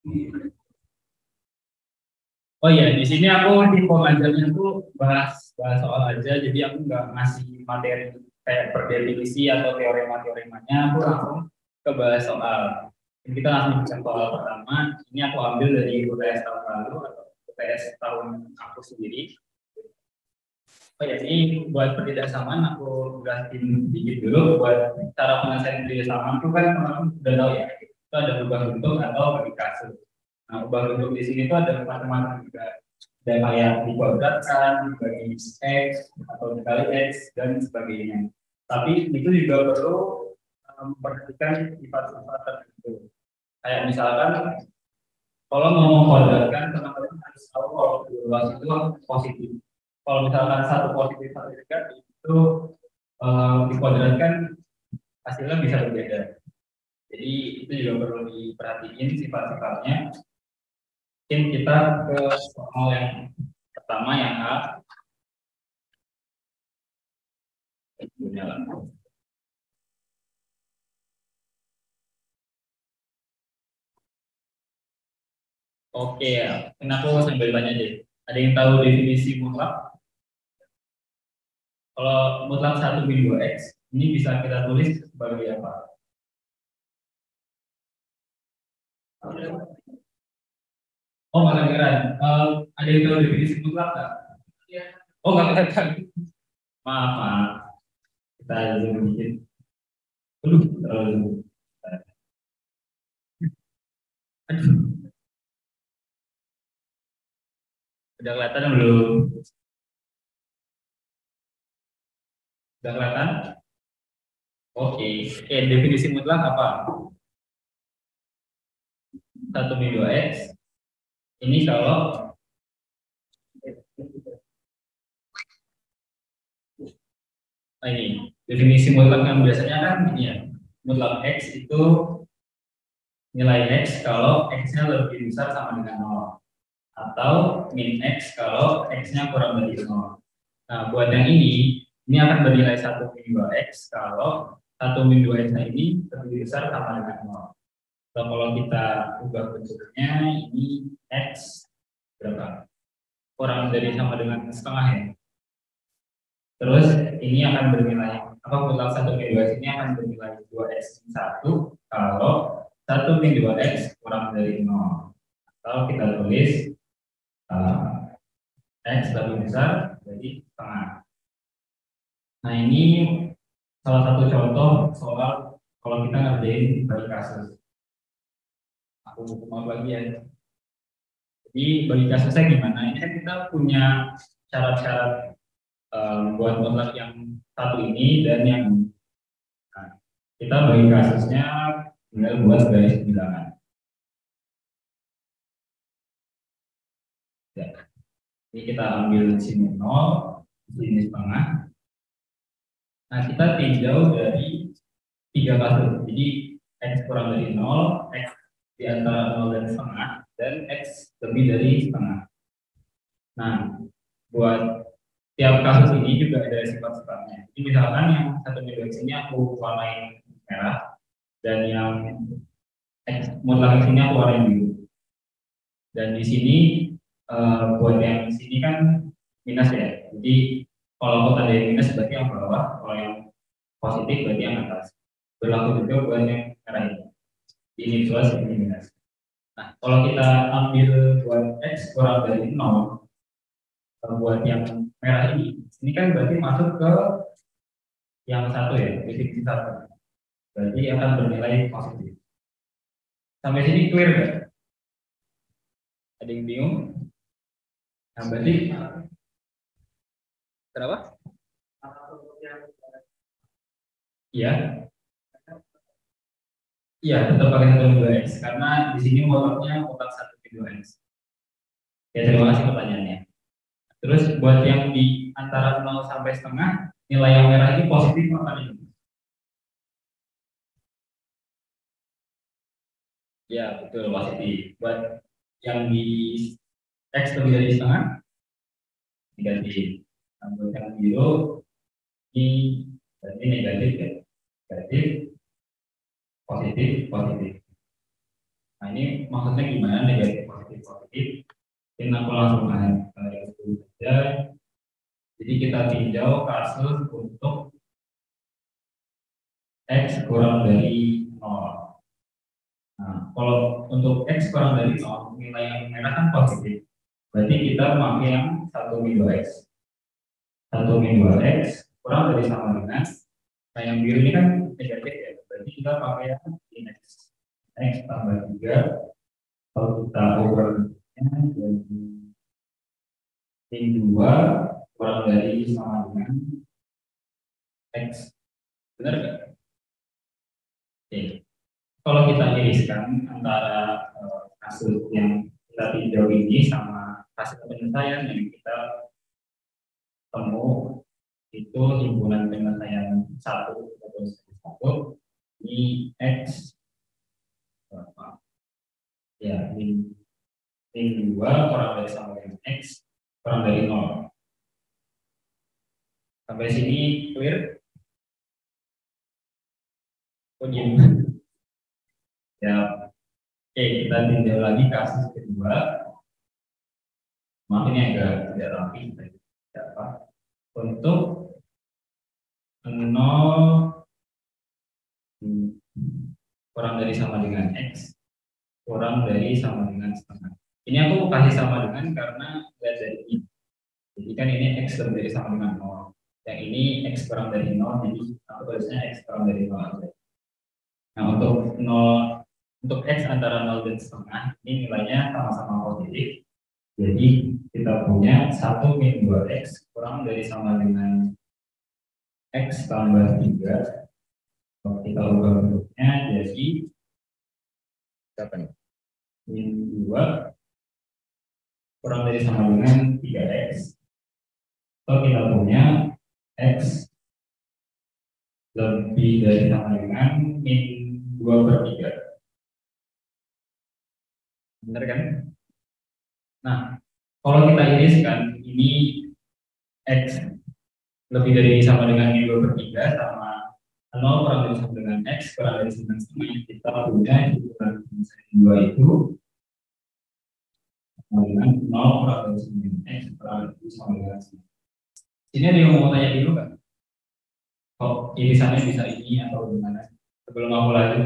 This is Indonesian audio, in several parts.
Oh iya, di sini aku di pengajarnya tuh bahas soal aja, jadi aku nggak ngasih materi kayak per definisi atau teorema-teoremanya, aku langsung ke bahas soal. Jadi kita langsung bicara soal pertama. Ini aku ambil dari UTS tahun lalu atau UTS tahun aku sendiri. Oh ya, ini buat kerjasama aku jelasin sedikit dulu buat cara penyelesaian kerjasama itu kan teman-teman sudah tahu ya, itu ada ubah bentuk atau bagi kasus. Nah, ubah bentuk di sini itu ada macam-macam juga. Ada kayak dikuadratkan, dibagi X, atau dikali X, dan sebagainya. Tapi itu juga perlu memperhatikan sifat-sifat tertentu. Kayak misalkan, kalau mau mengkuadratkan, teman-teman harus tahu kalau luas itu positif. Kalau misalkan satu positif, satu negatif, itu dikuadratkan hasilnya bisa berbeda. Jadi itu juga perlu diperhatiin sifat-sifatnya. Mungkin kita ke soal yang pertama yang A. Oke ya, kenapa sambil tanya deh. Ada yang tahu definisi mutlak? Kalau mutlak 1 min 2x, ini bisa kita tulis sebagai apa? Oh, nggak kedengeran. Ada yang tahu definisi mutlak nggak? Oh, nggak kelihatan. Maaf, maaf. Kita zoom dikit. Aduh, terlalu. Aduh, udah kelihatan belum? Udah kelihatan? Oke. Oke, definisi mutlak apa? 1 min 2x. Ini kalau ini definisi mutlak yang biasanya kan ini ya. Mutlak x itu nilai x kalau x-nya lebih besar sama dengan 0 atau min x kalau x-nya kurang dari 0. Nah, buat yang ini akan bernilai 1 min 2x kalau 1 min 2x ini lebih besar sama dengan 0. Kalau kita ubah bentuknya, ini x berapa? Kurang dari sama dengan setengah ya. Terus ini akan bernilai apa, mutlak 1 min 2x ini akan bernilai 2x min 1 kalau 1 min 2x kurang dari 0. Kalau kita tulis x lebih besar jadi setengah. Nah, ini salah satu contoh soal kalau kita ngerjain bagi kasus. Aku mau bagian. Jadi bagi kasusnya gimana? Ini kan kita punya syarat-syarat buat mutlak yang satu ini dan yang nah, kita bagi kasusnya tinggal buat garis bilangan. Ya. Ini kita ambil sini 0, sini setengah. Nah, kita tinjau dari 3 kasus. Jadi x kurang dari 0, x di antara 0 dan setengah, dan x lebih dari setengah. Nah, buat tiap kasus ini juga ada sifat-sifatnya. Jadi misalkan yang satu min x ini aku warnain merah, dan yang x mutlak x ini aku warnain biru. Dan di sini buat yang di sini kan minus ya. Jadi kalau kota dari minus berarti yang bawah, kalau yang positif berarti yang atas. Berlaku juga buat yang merah ini. Ini plus, ini minus. Nah, kalau kita ambil buat x kurang dari 0, buat yang merah ini kan berarti masuk ke yang satu ya, definisi satu. Berarti akan bernilai positif. Sampai sini clear nggak? Ada yang bingung? Nah, berarti kenapa? Iya, iya tetap pakai 1 min 2x karena di sini mutlaknya mutlak 1 min 2x. Ya, terima kasih pertanyaannya. Terus buat yang di antara 0 sampai setengah, nilai yang merah ini positif apa negatif? Ya, betul, positif. Buat yang di X lebih dari setengah, negatif. Nah, buat yang biru, ini berarti negatif ya. Negatif, positif, positif. Nah ini maksudnya gimana negatif positif positif? Ini aku langsung aja saja. Jadi kita tinjau kasus untuk X kurang dari 0. Nah, kalau untuk X kurang dari 0, nilai yang merah kan positif. Berarti kita pakai yang 1 min 2X. 1 min 2X kurang dari sama dengan, nah yang biru ini kan negatif ya. Berarti kita pakai yang min X. X tambah 3. Kalau kita overnya jadi min 2 kurang dari sama dengan X. Benar nggak? Oke. Kalau kita iriskan antara hasil yang kita tinjau ini sama hasil penyelesaian yang kita temu, itu himpunan penyelesaian 1 ini X berapa? Ya, min 2 kurang dari sama dengan X kurang dari 0. Sampai sini clear? Oh, ya, oke, kita tinjau lagi kasus kedua. Maaf ini agak tidak rapi. Apa? Untuk 0 kurang dari sama dengan X kurang dari sama dengan setengah. Ini aku kasih sama dengan karena lihat dari ini. Jadi kan ini X lebih dari sama dengan 0. Yang ini X kurang dari 0, jadi aku tulisnya X kurang dari 0 aja. Nah untuk 0, untuk X antara 0 dan setengah, ini nilainya sama-sama positif. Jadi kita punya 1 min 2X kurang dari sama dengan X tambah 3. Kalau kita ubah bentuknya jadi berapa nih? Min 2 kurang dari sama dengan 3X. Atau kita punya X lebih dari sama dengan min 2/3. Benar kan? Nah, kalau kita iriskan, ini X lebih dari sama dengan min 2/3 sama 0 kurang dari sama dengan X kurang dari sama dengan kita punya himpunan penyelesaian 2 itu sama dengan 0 kurang dari sama dengan X kurang dari sama dengan 9. Ini ada yang mau tanya dulu kan? Kok irisannya bisa ini atau gimana? Sebelum aku lanjut.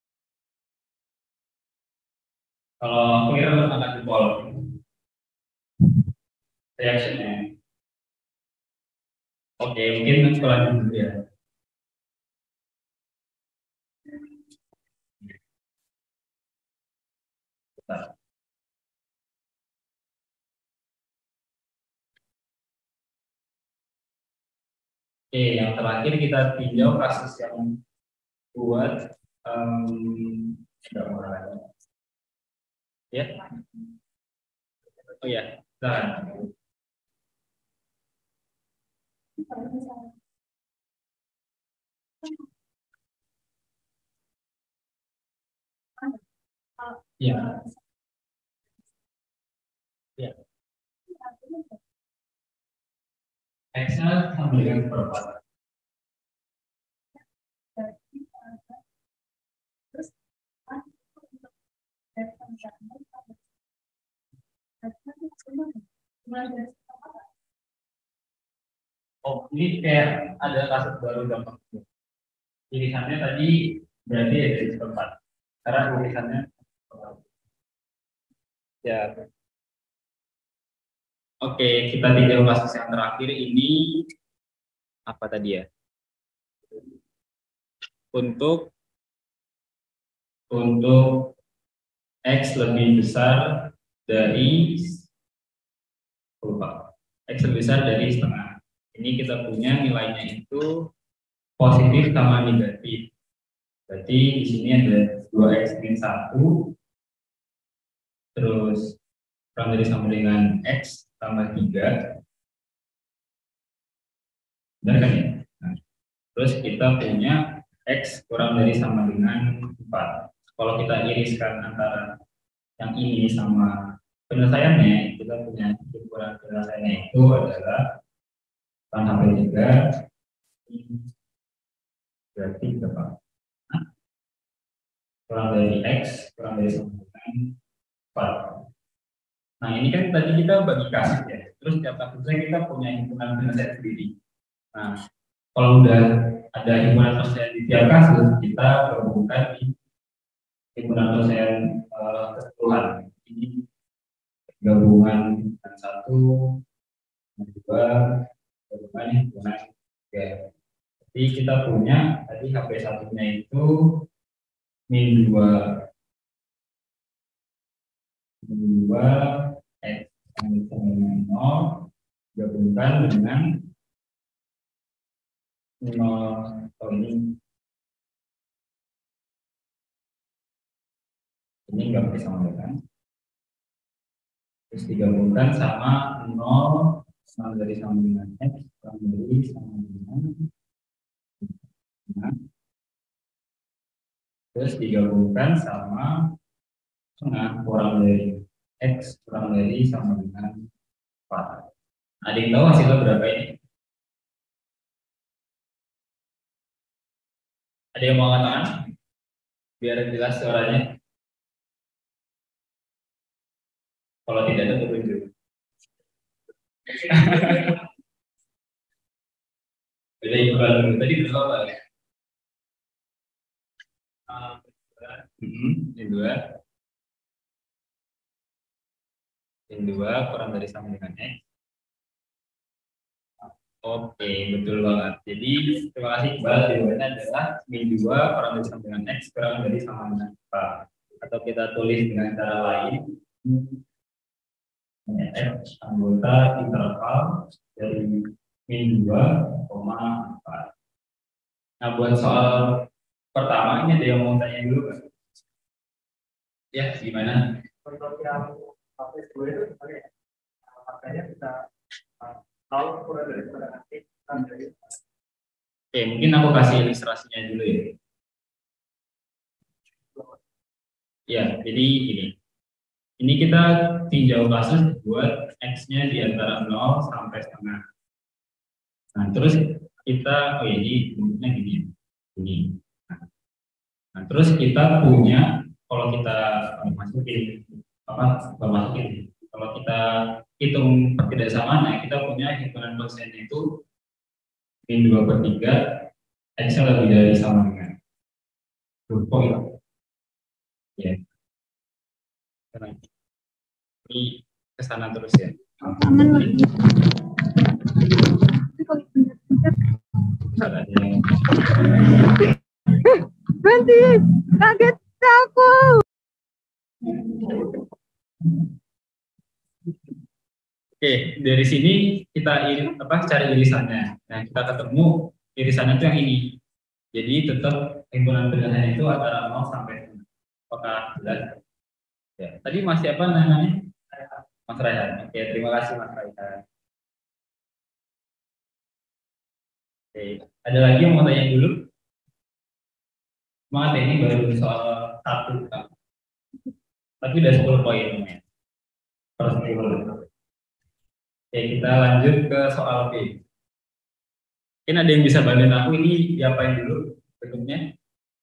Kalau clear akan jempol reactionnya. Oke, mungkin aku lanjut dulu ya. Bentar. Oke, yang terakhir kita tinjau kasus yang buat tidak mau lagi. Ya. Oh ya, dan ya, ya. X-nya sama dengan perempat. Oh, ini kayak ada kasus baru gampang. Irisannya tadi berarti ada di tempat. Karena irisannya ya. Oke, kita tinjau kasus yang terakhir ini apa tadi ya? Untuk X lebih besar dari lupa. X lebih besar dari setengah. Ini kita punya nilainya itu positif sama negatif. Berarti di sini ada 2X min 1 terus kurang dari sama dengan X tambah 3. Benar kan ya? Nah, terus kita punya X kurang dari sama dengan 4. Kalau kita iriskan antara yang ini sama penyelesaiannya, kita punya ukuran penyelesaiannya itu adalah 8/3 berarti berapa? kurang dari X kurang dari sama dengan 4. Nah ini kan tadi kita bagi kasus ya, terus tiap kasusnya kita punya himpunan penyelesaian sendiri. Nah kalau udah ada himpunan penyelesaian di tiap kasus, kita gabungkan di himpunan penyelesaian keseluruhan. Ini gabungan himpunan 1, dua, gabungan himpunan 3. Jadi kita punya tadi HP satunya itu min 2 X sama dengan 0 gabungkan dengan 0 atau ini nggak bisa sama dengan, terus digabungkan sama 0 sama dari sama dengan X kurang dari sama dengan terus digabungkan sama setengah kurang dari X kurang dari sama dengan 4. Ada yang tahu hasilnya berapa ini? Ada yang mau ngatakan? Biar jelas suaranya. Kalau tidak ada tunjuk. Beda ikutan dulu. Tadi berapa ya? Ini 2. Ini 2 kurang dari sama dengan X. Oke, betul banget. Jadi, terima kasih Iqbal. Jawabannya adalah min 2 kurang dari sama dengan X kurang dari sama dengan 4. Atau kita tulis dengan cara lain. X anggota interval dari min 2,4. Nah, buat soal pertama ini ada yang mau tanya dulu kan? Ya, gimana? Untuk yang HP 2 itu sebenarnya harganya bisa tahu kurang dari nanti. Oke, mungkin aku kasih ilustrasinya dulu ya. Ya, jadi gini. Ini kita tinjau kasus buat X-nya di antara 0 sampai setengah. Nah, terus kita, oh ini bentuknya gini. Ini. Nah, terus kita punya, kalau kita masukin, kalau kita hitung pertidaksamaan, nah kita punya hitungan persen itu min 2/3, X-nya lebih dari sama dengan 2 ya. Ini kesana terus ya. Berhenti, kaget aku. Oke, dari sini kita cari irisannya. Nah, kita ketemu irisannya itu yang ini. Jadi tetap himpunan penjelasan itu antara 0 sampai 1. Apakah jelas? Ya, tadi masih apa namanya? Mas Raihan. Oke, terima kasih Mas Raihan. Oke, ada lagi yang mau tanya dulu? Semangat ini baru soal 1 kan. Tapi udah 10 poin namanya. Per 10. Oke, kita lanjut ke soal B. Mungkin ada yang bisa bantuin aku ini diapain dulu bentuknya?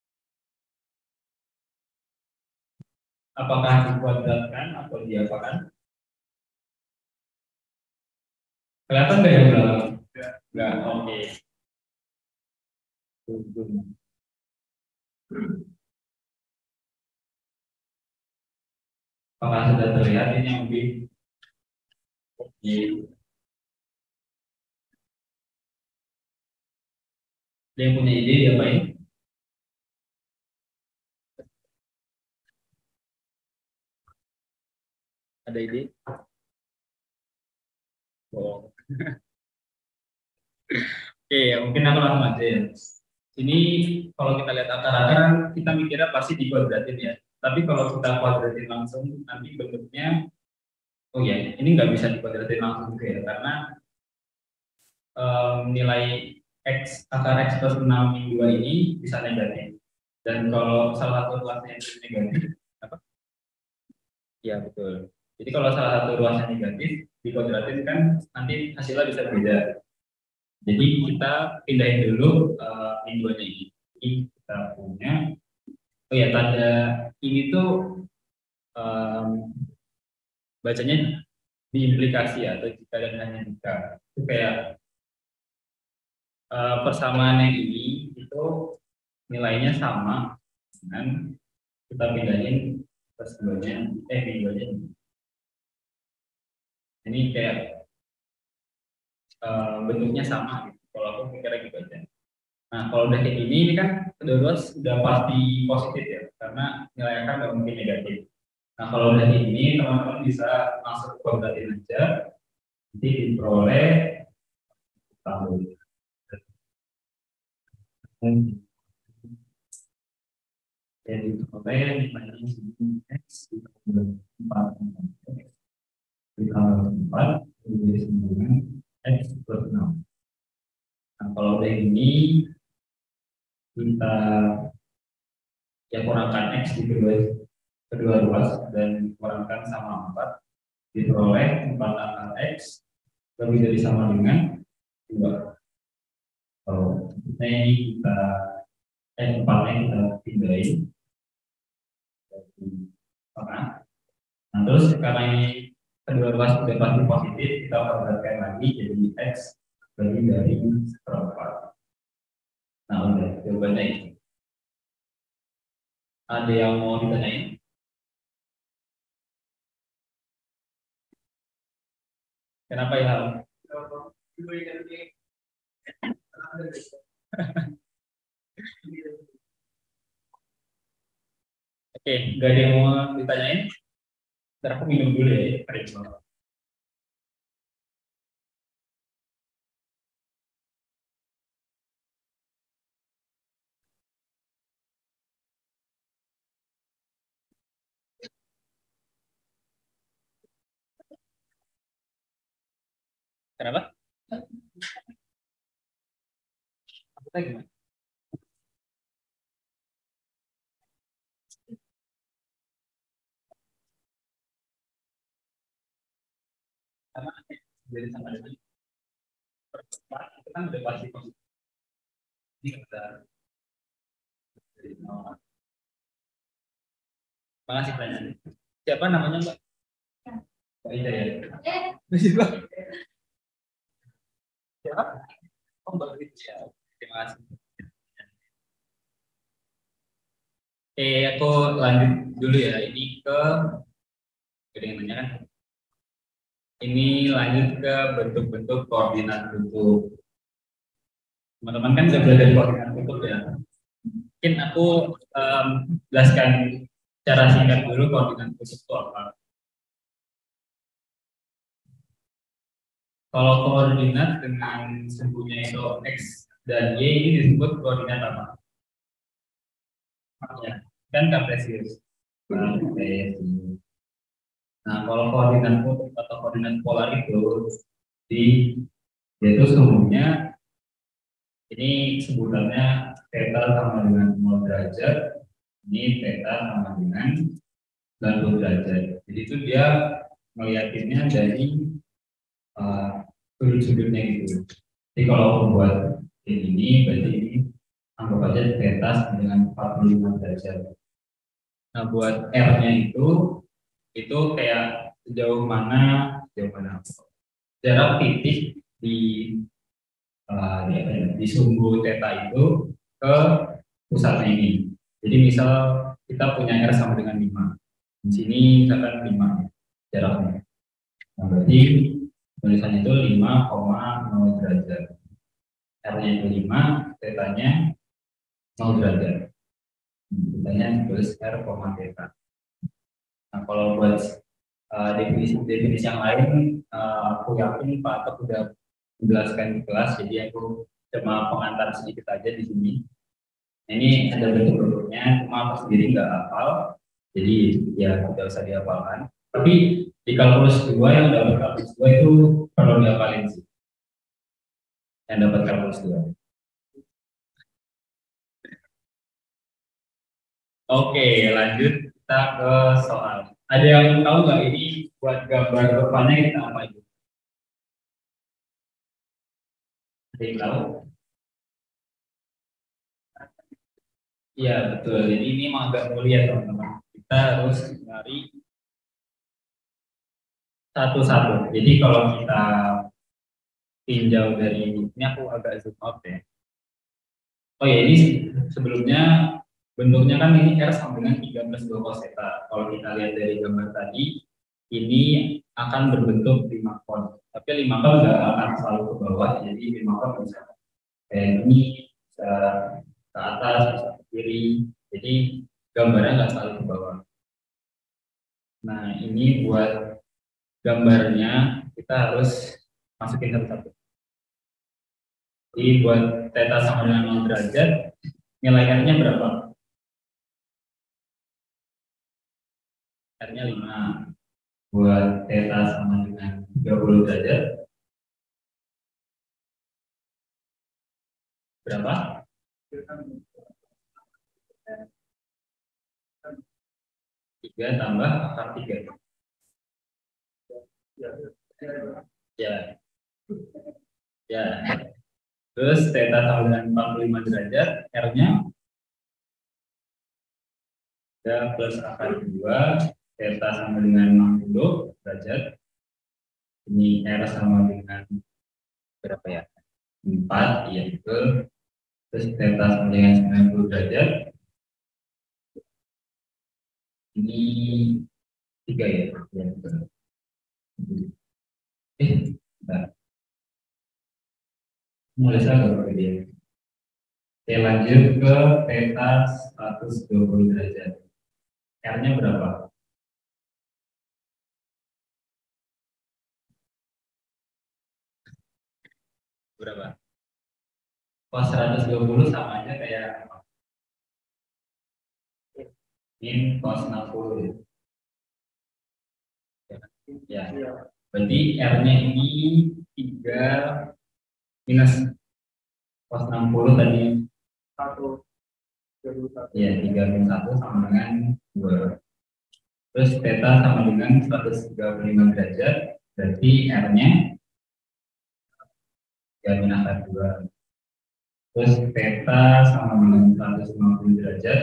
Apakah dikuadratkan atau diapakan? Kelihatan nggak yang belakang? Nggak, oke. Apakah sudah terlihat ini yang lebih? Oke. Ada yang punya ide diapain? Ada ide? Oh. Oke, mungkin aku langsung aja ya. Ini kalau kita lihat akar-akar, kita mikirnya pasti dikuadratin ya. Tapi kalau kita kuadratin langsung, nanti bentuknya, oh ya, ini nggak bisa dikuadratin langsung juga ya, karena nilai X, akar X plus 6 min 2 ini bisa negatif. Dan kalau salah satu ruasnya itu negatif, apa? Ya, betul. Jadi kalau salah satu ruasnya negatif, dikuadratin kan nanti hasilnya bisa beda. Jadi kita pindahin dulu min 2-nya ini. Jadi kita punya Oh ya, tanda ini tuh em, bacanya diimplikasi atau jika dan hanya jika. Itu kayak persamaan yang ini itu nilainya sama dengan kita pindahin ke sebelumnya, minggunya. Ini kayak bentuknya sama gitu. Kalau aku mikirnya gitu aja. Nah, kalau udah kayak gini, ini kan kedua-dua sudah pasti positif ya, karena nilainya kan nggak mungkin negatif. Nah, kalau udah kayak gini, teman-teman bisa langsung kuadratin aja, nanti diperoleh tahun. Jadi diperoleh nilainya segini x ditambah 4 x ditambah 4 menjadi 9 x plus 6. Nah, kalau udah ini kita yang kurangkan x di kedua ruas dan kurangkan sama 4 diperoleh 4 akar x lebih dari sama dengan 2. Kalau ini kita 4-nya kita pindahin dari tengah. Nah, terus karena ini kedua ruas sudah pasti positif, kita kuadratkan lagi jadi x lebih dari seperempat. Nah, udah jawabannya itu. Ada yang mau ditanyain? Kenapa ya? Oke, nggak ada yang mau ditanyain? Ntar aku minum dulu ya, kering banget. Kenapa? Aku tanya gimana? Karena dari sama dengan perempat itu kan udah pasti positif. Ini kita dari nol. Makasih pertanyaannya. Siapa namanya Mbak? Mbak Ida ya? Siapa? Siapa? Oh Mbak Ida. Terima kasih. Oke, aku lanjut dulu ya. Ini ke kedengarannya kan. Ini lanjut ke bentuk-bentuk koordinat kutub. Teman-teman kan sudah belajar koordinat kutub ya. Mungkin aku jelaskan cara singkat dulu koordinat kutub itu apa. Kalau koordinat dengan sumbunya itu x dan y ini disebut koordinat apa? Ya, kan kartesius. Nah, kalau koordinat kutub atau koordinat polar itu di yaitu sumbunya ini sebutannya theta sama dengan 0 derajat, ini theta sama dengan 90 derajat. Jadi itu dia melihatnya dari sudut-sudutnya gitu. Jadi kalau membuat ini berarti ini anggap aja theta sama dengan 45 derajat. Nah, buat R-nya itu kayak sejauh mana jarak titik di di sumbu theta itu ke pusatnya ini. Jadi misal kita punya R sama dengan 5. Di sini misalkan 5 jaraknya. Nah, berarti tulisannya itu 5,0 derajat. R-nya itu 5, theta-nya 0 derajat. Theta-nya tulis R, theta. Nah, kalau buat definisi yang lain, aku yakin Pak Atok sudah menjelaskan di kelas, jadi aku cuma pengantar sedikit aja di sini. Nah, ini ada bentuk-bentuknya, cuma aku sendiri nggak hafal, jadi ya tidak usah dihafalkan. Tapi di kalkulus 2 yang dapat kalkulus 2 itu perlu dihafalin sih. Yang dapat kalkulus 2. Oke, lanjut kita ke soal. Ada yang tahu nggak ini buat gambar depannya kita apa itu? Ada yang tahu? Iya betul. Jadi ini emang agak mulia teman-teman. Kita harus nyari satu-satu. Jadi kalau kita tinjau dari ini aku agak zoom out ya. Oh ya ini sebelumnya bentuknya kan ini R sama dengan 3 plus 2 cos theta. Kalau kita lihat dari gambar tadi, ini akan berbentuk 5 kon. Tapi 5 kon nggak akan selalu ke bawah, jadi 5 kon bisa kayak ini, bisa ke atas, bisa ke kiri. Jadi gambarnya nggak selalu ke bawah. Nah ini buat gambarnya kita harus masukin satu-satu. Jadi buat theta sama dengan 0 derajat, nilai R-nya berapa? R-nya 5. Buat theta sama dengan 30 derajat, berapa? 3 tambah akar 3. Ya. Ya. Terus theta sama dengan 45 derajat, R-nya ya plus akar 2, theta sama dengan 60 derajat. Ini R sama dengan berapa ya? 4, iya betul. Terus theta sama dengan 90 derajat. Ini 3 ya? Ya betul. Bentar. Mulai saya berapa dia? Oke, lanjut ke theta 120 derajat. R-nya berapa? Berapa? Cos 120 sama aja kayak apa? Min cos 60. Ya. Berarti R-nya ini 3 minus cos 60 tadi. 1. Ya, 3 minus 1 sama dengan 2. Terus theta sama dengan 135 derajat. Berarti R-nya 3 min akar 2. Terus theta sama dengan 150 derajat.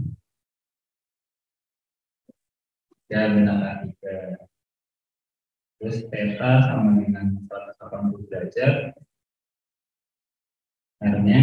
3 min akar 3. Terus theta sama dengan 180 derajat. R-nya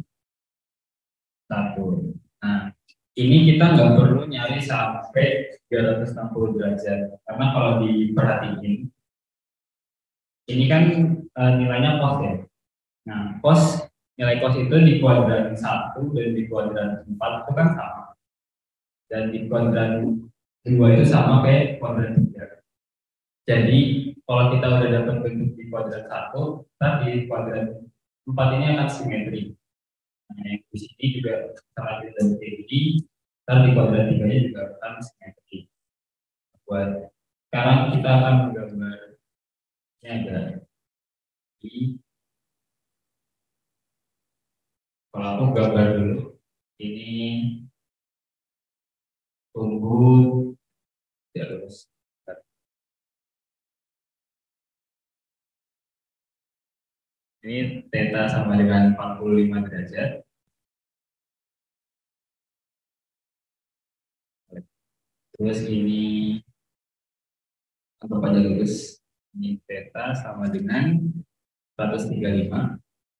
1. Nah, ini kita nggak perlu nyari sampai 360 derajat. Karena kalau diperhatiin, ini kan nilainya cos ya. Nah, nilai cos itu di kuadran 1 dan di kuadran 4 itu kan sama. Dan di kuadran 2 itu sama kayak kuadran 3. Jadi, kalau kita udah dapat bentuk di kuadran 1, tapi di kuadran 4 ini akan simetri. Nah, yang di sini juga sangat tidak begini, dan di kuadran 3-nya juga akan simetri. Buat sekarang kita akan menggambarnya ada di, kalau aku gambar dulu, ini tunggu ya lurus. Ini theta sama dengan 45 derajat. Terus ini anggap aja lurus. Ini theta sama dengan 135.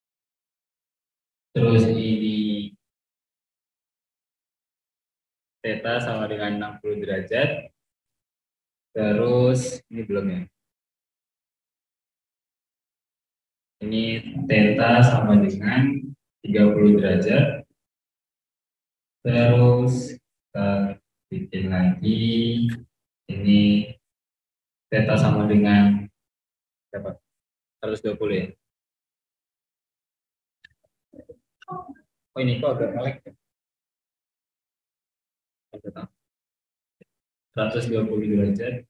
Terus ini theta sama dengan 60 derajat. Terus ini belum ya. Ini theta sama dengan 30 derajat. Terus kita bikin lagi. Ini theta sama dengan berapa? 120 ya. Oh ini kok agak melek ya. 120 derajat.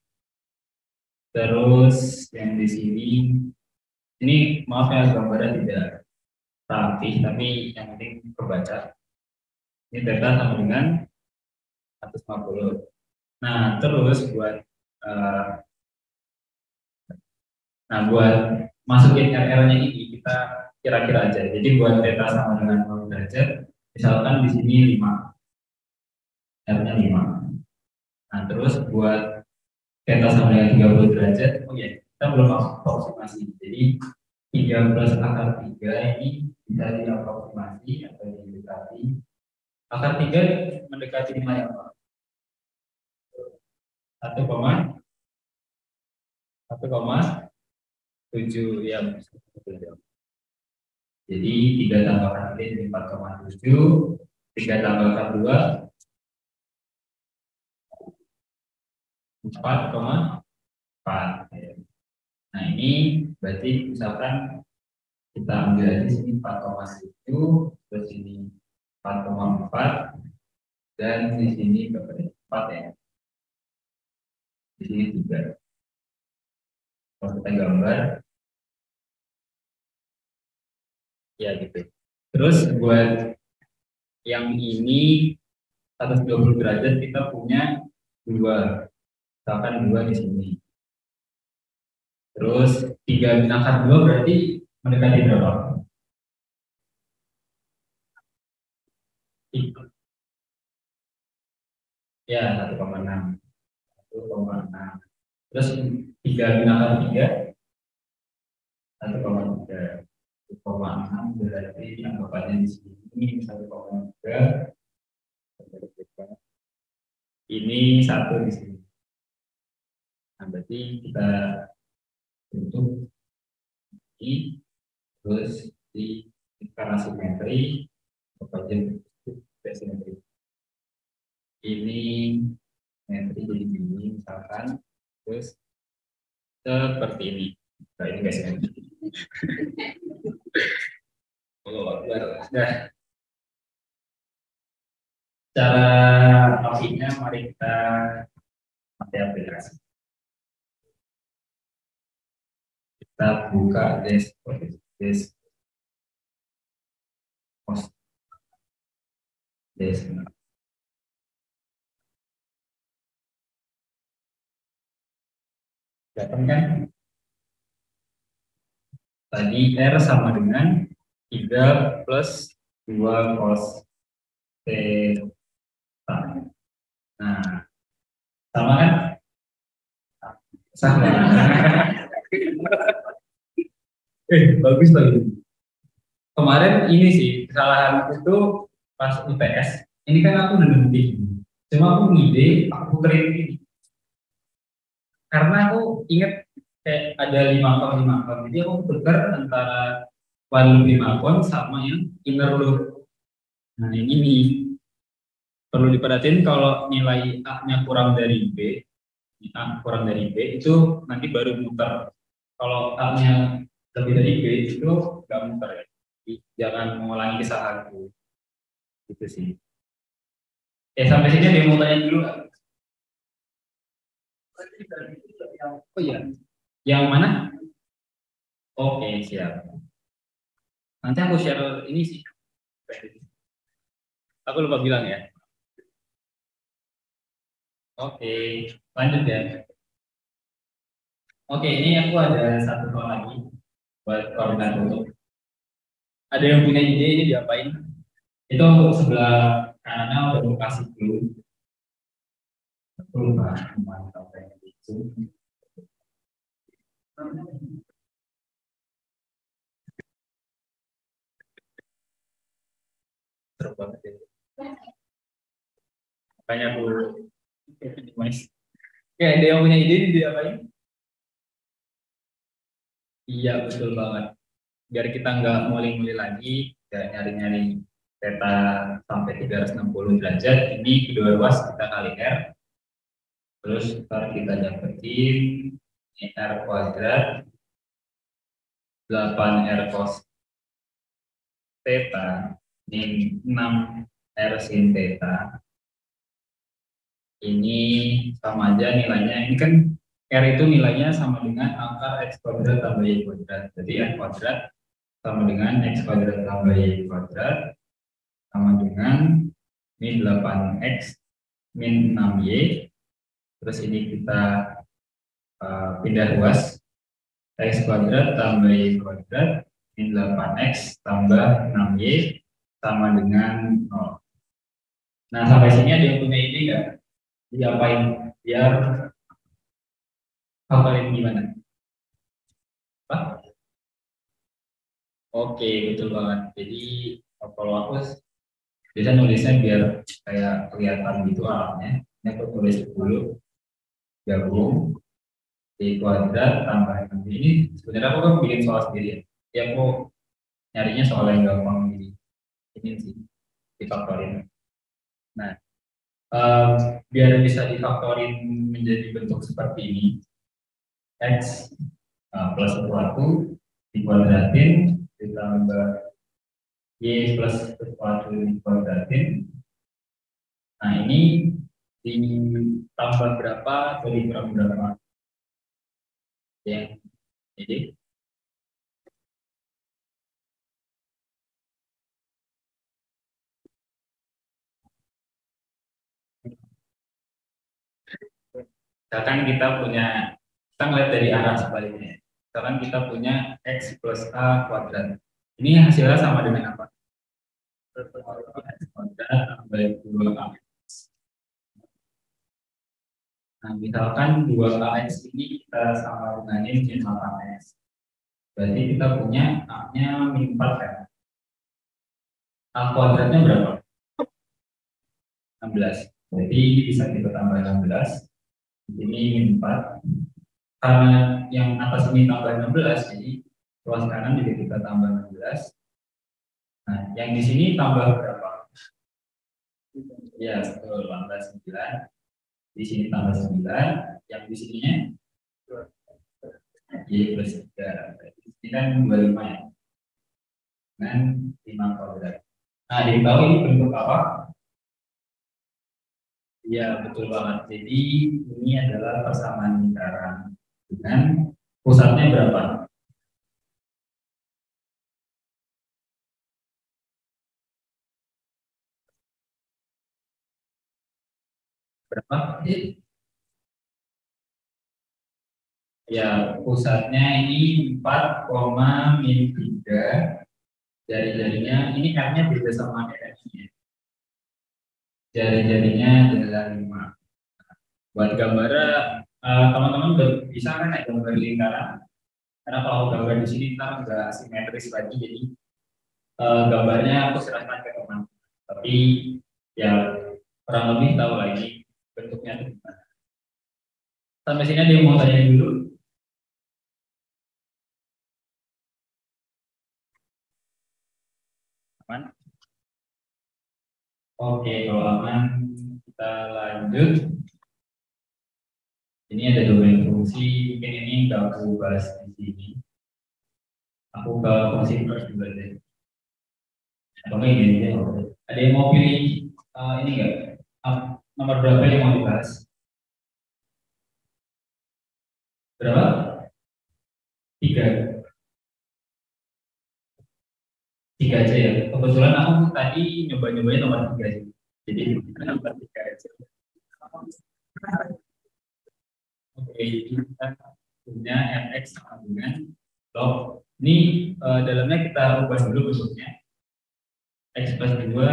Terus yang di sini, ini maaf ya gambarnya tidak rapi, tapi yang penting kebaca. Ini theta sama dengan 150. Nah terus buat buat masukin RR-nya ini kita kira-kira aja. Jadi buat theta sama dengan 0 derajat, misalkan di sini 5. R-nya 5. Nah, terus buat theta sama dengan 30 derajat, oh ya, kita belum aproksimasi. Jadi 3 plus akar 3 ini bisa diaproksimasi atau didekati. Akar 3 mendekati nilai apa? 1,7 ya. Jadi 3 tambahkan ini jadi 4,7, 3 tambahkan 2 4,4. Nah, ini berarti misalkan kita ambil aja sini 4,7, terus ini 4,4, dan di sini berapa? 4 ya. Di sini 3. Kalau kita gambar, ya gitu. Terus buat yang ini 120 derajat kita punya 2, misalkan 2 di sini. Terus 3 min akar 2 berarti mendekati berapa? Ya, 1,6. 1,6. Terus 3 min akar 3 1,3. 1,6 berarti anggapannya di sini 1,3. Ini 1 di sini. Nah, berarti kita bentuk ini, terus di karena simetri, simetri. Ini simetri jadi gini misalkan, terus seperti ini. Nah, ini guys simetri. Nah, cara logiknya mari kita pakai aplikasi. Kita buka Desktop. Datang kan? Tadi R sama dengan 3 plus 2 cos theta. Nah, sama kan? Sama. Bagus lagi. Kemarin ini sih kesalahan itu pas UTS. Ini kan aku udah nanti. Cuma aku ngide, aku puterin ini. Karena aku inget kayak ada 5 kon. Jadi aku puter antara one loop 5 kon sama yang inner loop. Nah, yang ini perlu diperhatiin kalau nilai A-nya kurang dari B, A kurang dari B itu nanti baru muter. Kalau A-nya lebih dari B itu nggak muter ya. Jadi, jangan mengulangi kesalahanku. Gitu sih. Sampai sini ada yang mau tanya dulu nggak? Oh iya, yang mana? Oke, siap. Nanti aku share ini sih. Aku lupa bilang ya. Oke, lanjut ya. Oke, ini aku ada satu soal lagi buat koordinat untuk. Ada yang punya ide ini diapain? Itu sebelah kanannya udah aku kasih dulu. Aku lupa mantap kayak gitu. Seru banget ya. Makanya aku Oke, ada yang punya ide ini diapain? Iya, betul banget. Biar kita nggak mulai-mulai lagi, nggak nyari-nyari theta sampai 360 derajat, ini kedua ruas kita kali R. Terus ntar kita dapetin R kuadrat 8R cos theta min 6R sin theta. Ini sama aja nilainya. Ini kan R itu nilainya sama dengan akar X kuadrat tambah Y kuadrat. Jadi R kuadrat sama dengan X kuadrat tambah Y kuadrat sama dengan min 8X min 6Y. Terus ini kita pindah ruas. X kuadrat tambah Y kuadrat min 8X tambah 6Y sama dengan 0. Nah, sampai sini ada yang punya ide? ide nggak? Diapain? Biar hafalin gimana? Apa? Oke, betul banget. Jadi kalau aku biasa nulisnya biar kayak kelihatan gitu alatnya. Ini aku tulis dulu gabung di kuadrat tambah ini. Sebenarnya aku kan bikin soal sendiri ya. Jadi aku nyarinya soal yang gampang ini sih difaktorin. Nah, biar bisa difaktorin menjadi bentuk seperti ini, x plus sesuatu dikuadratin ditambah y plus sesuatu dikuadratin. Nah ini ditambah berapa jadi kurang berapa? Ya, jadi misalkan kita ngeliat dari arah sebaliknya. Misalkan kita punya x plus a kuadrat. Ini hasilnya sama dengan apa? X kuadrat tambah 2a. Nah, misalkan 2ax ini kita sama denganin min 8x. Berarti kita punya a-nya min 4 kan? A kuadratnya berapa? 16. Jadi bisa kita tambah 16. Ini min 4. Karena yang atas ini tambah 16, jadi ruas kanan juga kita tambah 16. Nah, yang di sini tambah berapa? Ya, betul, 18, 9. Di sini tambah 9. Yang di sininya Y plus 3. Ini kan 25 ya. Dengan 5 kuadrat. Nah, diketahui ini bentuk apa? Iya, betul banget. Jadi ini adalah persamaan lingkaran dengan pusatnya berapa? Berapa? Ya, pusatnya ini 4, min 3. Jari-jarinya ini karena beda sama RF-nya. Jari-jarinya adalah 5. Buat gambarnya, teman-teman udah bisa kan ya gambar lingkaran? Karena kalau gambar di sini ntar nggak simetris lagi, jadi gambarnya aku serahkan ke teman. Tapi ya kurang lebih tahu lagi bentuknya itu gimana. Sampai sini ada yang mau tanya dulu? Aman? Oke, kalau aman kita lanjut. Ini ada domain fungsi, mungkin ini nggak aku bahas di sini. Aku ke fungsi first dulu deh. Atau enggak ini aja. Ada yang mau pilih ini enggak? Nomor berapa yang mau dibahas? Berapa? 3. 3 aja ya. Kebetulan aku tadi nyoba-nyobain nomor 3 sih. Jadi nomor 3 aja. Oke, jadi kita punya fx sama dengan log. Ini dalamnya kita ubah dulu bentuknya. X plus 2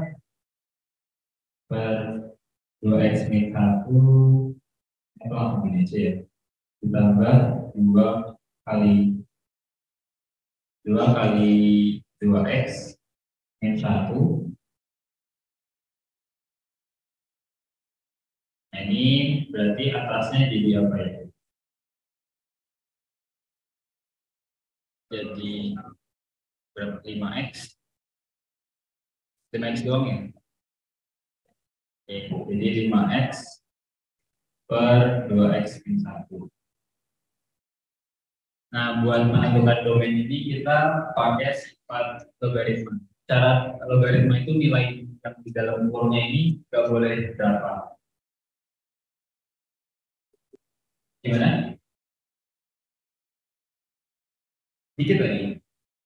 per 2x min 1 itu langsung gini aja ya. Ditambah 2 kali 2x min 1. Nah, ini berarti atasnya jadi apa ya? Jadi berapa? 5x. 5x doang ya? Oke, jadi 5x per 2x min 1. Nah, buat menentukan domain ini kita pakai sifat logaritma. Cara logaritma itu nilai yang di dalam kurnya ini nggak boleh berapa. Gimana? Dikit lagi.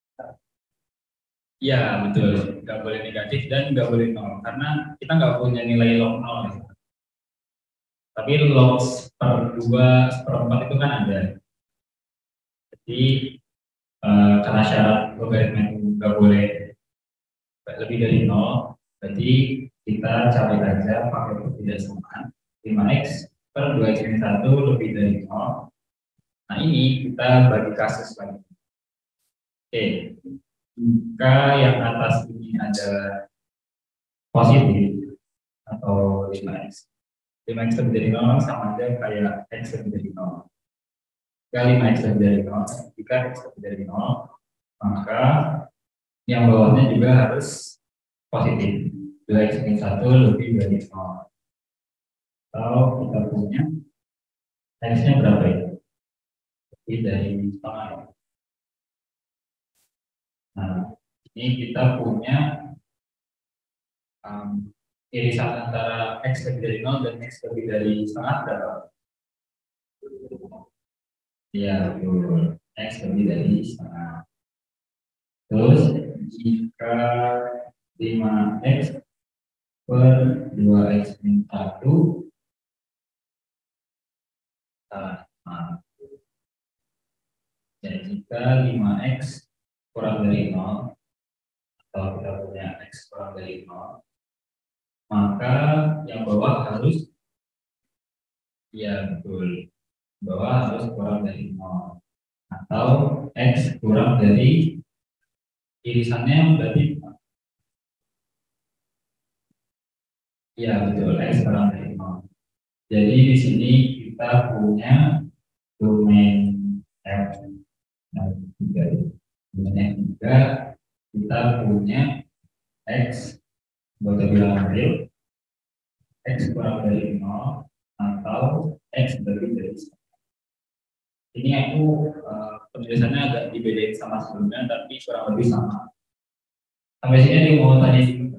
Ya, betul. Nggak boleh negatif dan nggak boleh nol. Karena kita nggak punya nilai log 0. Tapi log per 2, per 4 itu kan ada. Jadi, karena syarat logaritma itu nggak boleh lebih dari 0, berarti kita cari aja pakai perbedaan 5x per 2x min 1 lebih dari 0. Nah ini kita bagi kasus lagi. Oke, jika yang atas ini ada positif atau 5x, 5x lebih dari 0 sama aja kayak x lebih dari 0. Jika 5x lebih dari 0, jika x lebih dari 0, maka yang bawahnya juga harus positif. 2x min 1 lebih dari 0. Atau kita punya x-nya berapa ya? Lebih dari setengah. Nah, ini kita punya irisan antara x lebih dari 0 dan x lebih dari setengah berapa? Ya, betul. X lebih dari setengah. Terus, jika 5x per 2x min 1 dan jika 5x kurang dari 0 atau kita punya x kurang dari 0, maka yang bawah harus, ya betul, bawah harus kurang dari 0 atau x kurang dari irisannya berarti, ya betul, x kurang dari 0. Jadi di sini kita punya domain f dan juga domain F3 kita punya x sebagai bilangan real, x kurang dari 0 atau x lebih dari 1. Ini aku penjelasannya agak dibedain sama sebelumnya, tapi kurang lebih sama. Sampai sini ada yang mau tanya juga?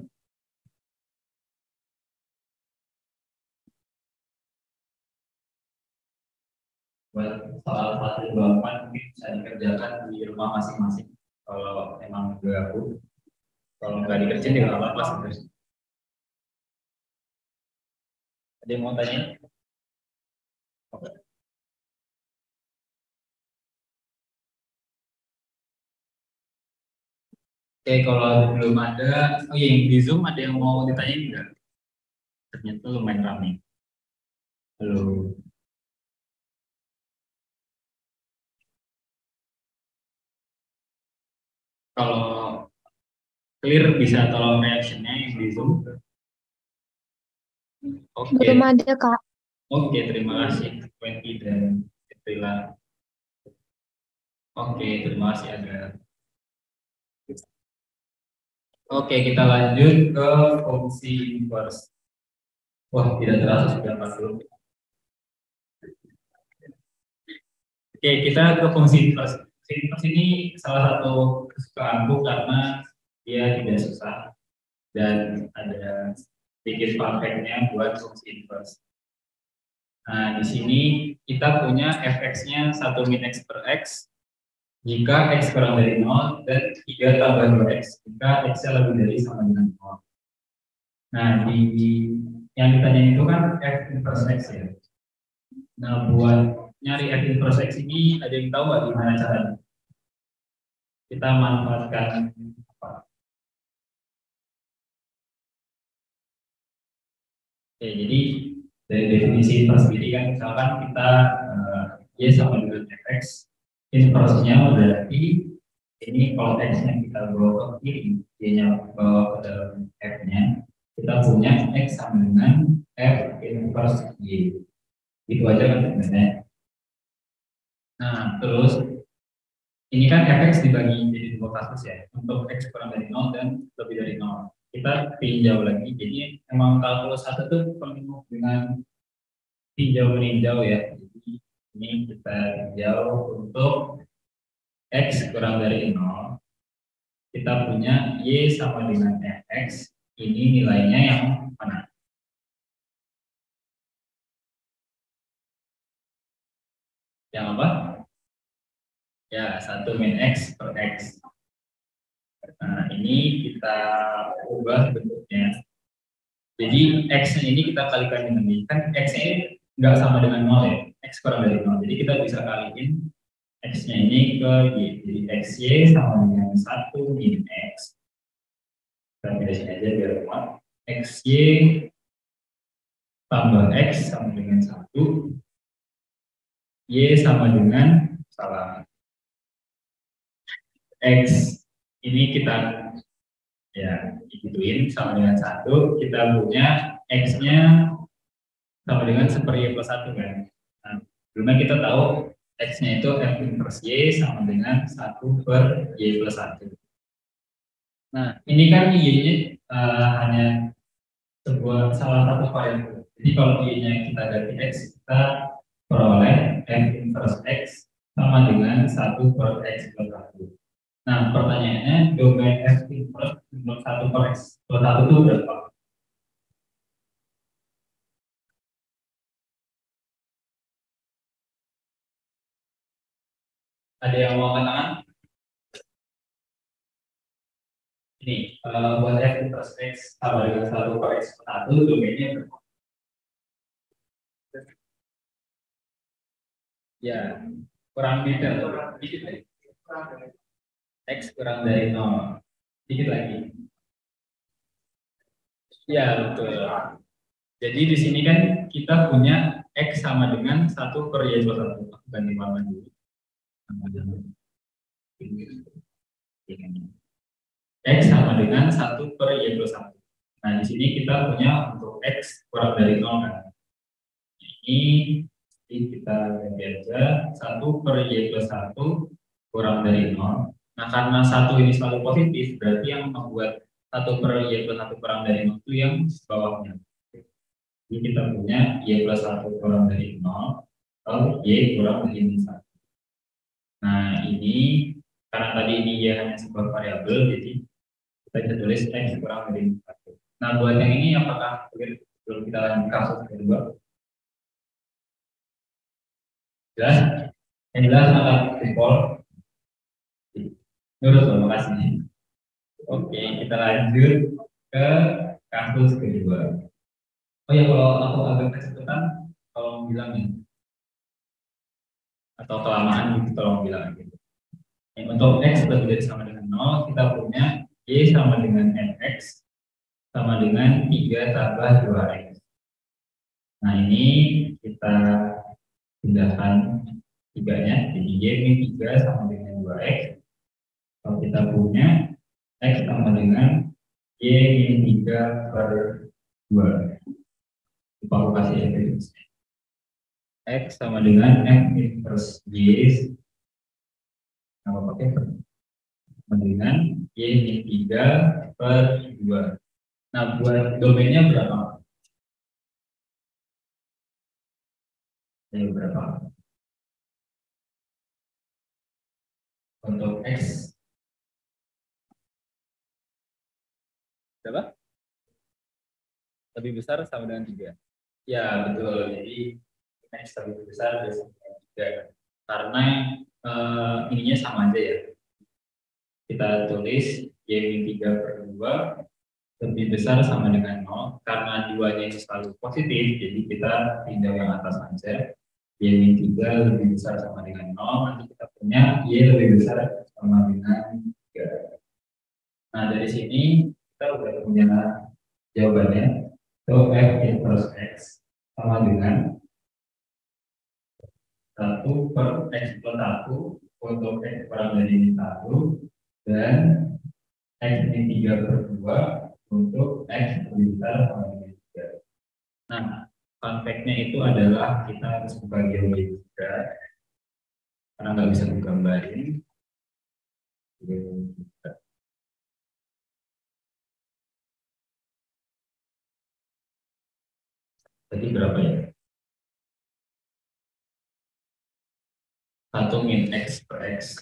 Buat soal 128 mungkin bisa dikerjakan di rumah masing-masing. Kalau emang gak kalau nggak dikerjain juga nggak apa-apa sebenarnya. Ada yang mau tanya? Oke. Oke, kalau belum ada, oh iya, di Zoom ada yang mau ditanyain nggak? Ternyata lumayan ramai. Halo. Kalau clear bisa tolong reaction-nya yang di Zoom. Oke. Belum ada, Kak. Oke, terima kasih Wendy dan Prila. Oke, terima kasih Aga. Oke, kita lanjut ke fungsi inverse. Wah, tidak terasa sudah 40. Oke, kita ke fungsi inverse. Fungsi inverse ini salah satu kesukaanku karena dia tidak susah dan ada sedikit fun fact-nya buat fungsi inverse. Nah, di sini kita punya fx-nya 1 min x per x jika x kurang dari 0 dan 3 tambah 2x jika x-nya lebih dari sama dengan 0. Nah, di yang ditanya itu kan f inverse x ya. Nah, buat nyari f inverse x ini ada yang tahu nggak gimana caranya? Kita manfaatkan apa? Oke, jadi dari definisi inverse ini kan misalkan kita y sama dengan fx, inverse-nya berarti ini kalau x-nya kita bawa ke kiri, y-nya bawa ke dalam f-nya, kita punya x sama dengan f inverse y. Itu aja kan sebenarnya. Nah, terus ini kan fx dibagi jadi dua kasus ya, untuk x kurang dari 0 dan lebih dari 0. Kita tinjau lagi, jadi emang kalkulus 1 itu penuh dengan tinjau meninjau ya. Jadi ini kita tinjau untuk x kurang dari 0, kita punya y sama dengan fx, ini nilainya yang mana? Yang apa? Ya, 1 min x per x. Nah, ini kita ubah bentuknya. Jadi x-nya ini kita kalikan dengan y. Kan x-nya nggak sama dengan 0 ya, x kurang dari 0. Jadi kita bisa kaliin x-nya ini ke y. Jadi xy sama dengan 1 min x. Kita pilih sini aja biar muat. XY tambah X sama dengan 1, Y sama dengan, salah, X ini kita ya gituin sama dengan 1, kita punya X-nya sama dengan 1/Y+1 kan. Nah, sebelumnya kita tahu X-nya itu F inverse Y sama dengan 1/Y+1. Nah, ini kan Y-nya hanya salah satu variabel. Jadi kalau Y-nya kita ganti X, kita peroleh F inverse X sama dengan 1/X+1. Nah, pertanyaannya, domain F inverse 1/X+1 itu berapa? Ada yang mau angkat tangan? Ini, buat F inverse X sama dengan 1/X+1, domainnya berapa? Ya, kurang detail, dikit lagi. X kurang dari 0, dikit lagi. Ya, betul. Jadi di sini kan kita punya X sama dengan 1/Y+1. Ganti warna dulu. X sama dengan 1/Y+1. Nah, di sini kita punya untuk X kurang dari 0 kan. Ini kita ganti aja 1/Y+1 kurang dari 0. Nah, karena 1 ini selalu positif, berarti yang membuat 1/Y+1 kurang dari 0 itu yang bawahnya. Jadi kita punya Y+1 kurang dari 0 atau Y kurang dari 1. Nah, ini karena tadi ini Y hanya sebuah variabel, jadi kita tulis X kurang dari 1. Nah, buat yang ini apakah belum kita lanjut kasus kedua? Jelas? Yang jelas maka simpel. Nurut, terima kasih. Oke, kita lanjut ke kasus kedua. Oh ya, kalau aku agak kecepatan, tolong bilang ya. Atau kelamaan gitu, tolong bilang gitu. Untuk X lebih dari sama dengan 0, kita punya Y sama dengan MX sama dengan 3 tambah 2X. Nah, ini kita pindahkan tiganya, jadi Y ini 3 sama dengan 2X. Kalau kita punya X sama dengan Y min 3/2. Lupa aku kasih F. X sama dengan F inverse Y. Nama pakai sama dengan Y min 3/2. Nah, buat domainnya berapa? Ini berapa? Untuk X berapa? Lebih besar sama dengan 3. Ya, betul. Jadi X lebih besar dari 3. Karena ininya sama aja ya. Kita tulis Y min 3/2 lebih besar sama dengan 0. Karena 2-nya ini selalu positif, jadi kita pindah yang atas saja. Y min 3 lebih besar sama dengan 0. Nanti kita punya Y lebih besar sama dengan 3. Nah, dari sini kita udah punya jawabannya. So, F inverse X sama dengan 1/X+1 untuk X kurang dari 1 dan X min 3/2 untuk X lebih besar sama dengan 3. Nah, fun fact-nya itu adalah kita harus buka GeoGebra karena nggak bisa menggambarin. Jadi berapa ya? 1 min X per X.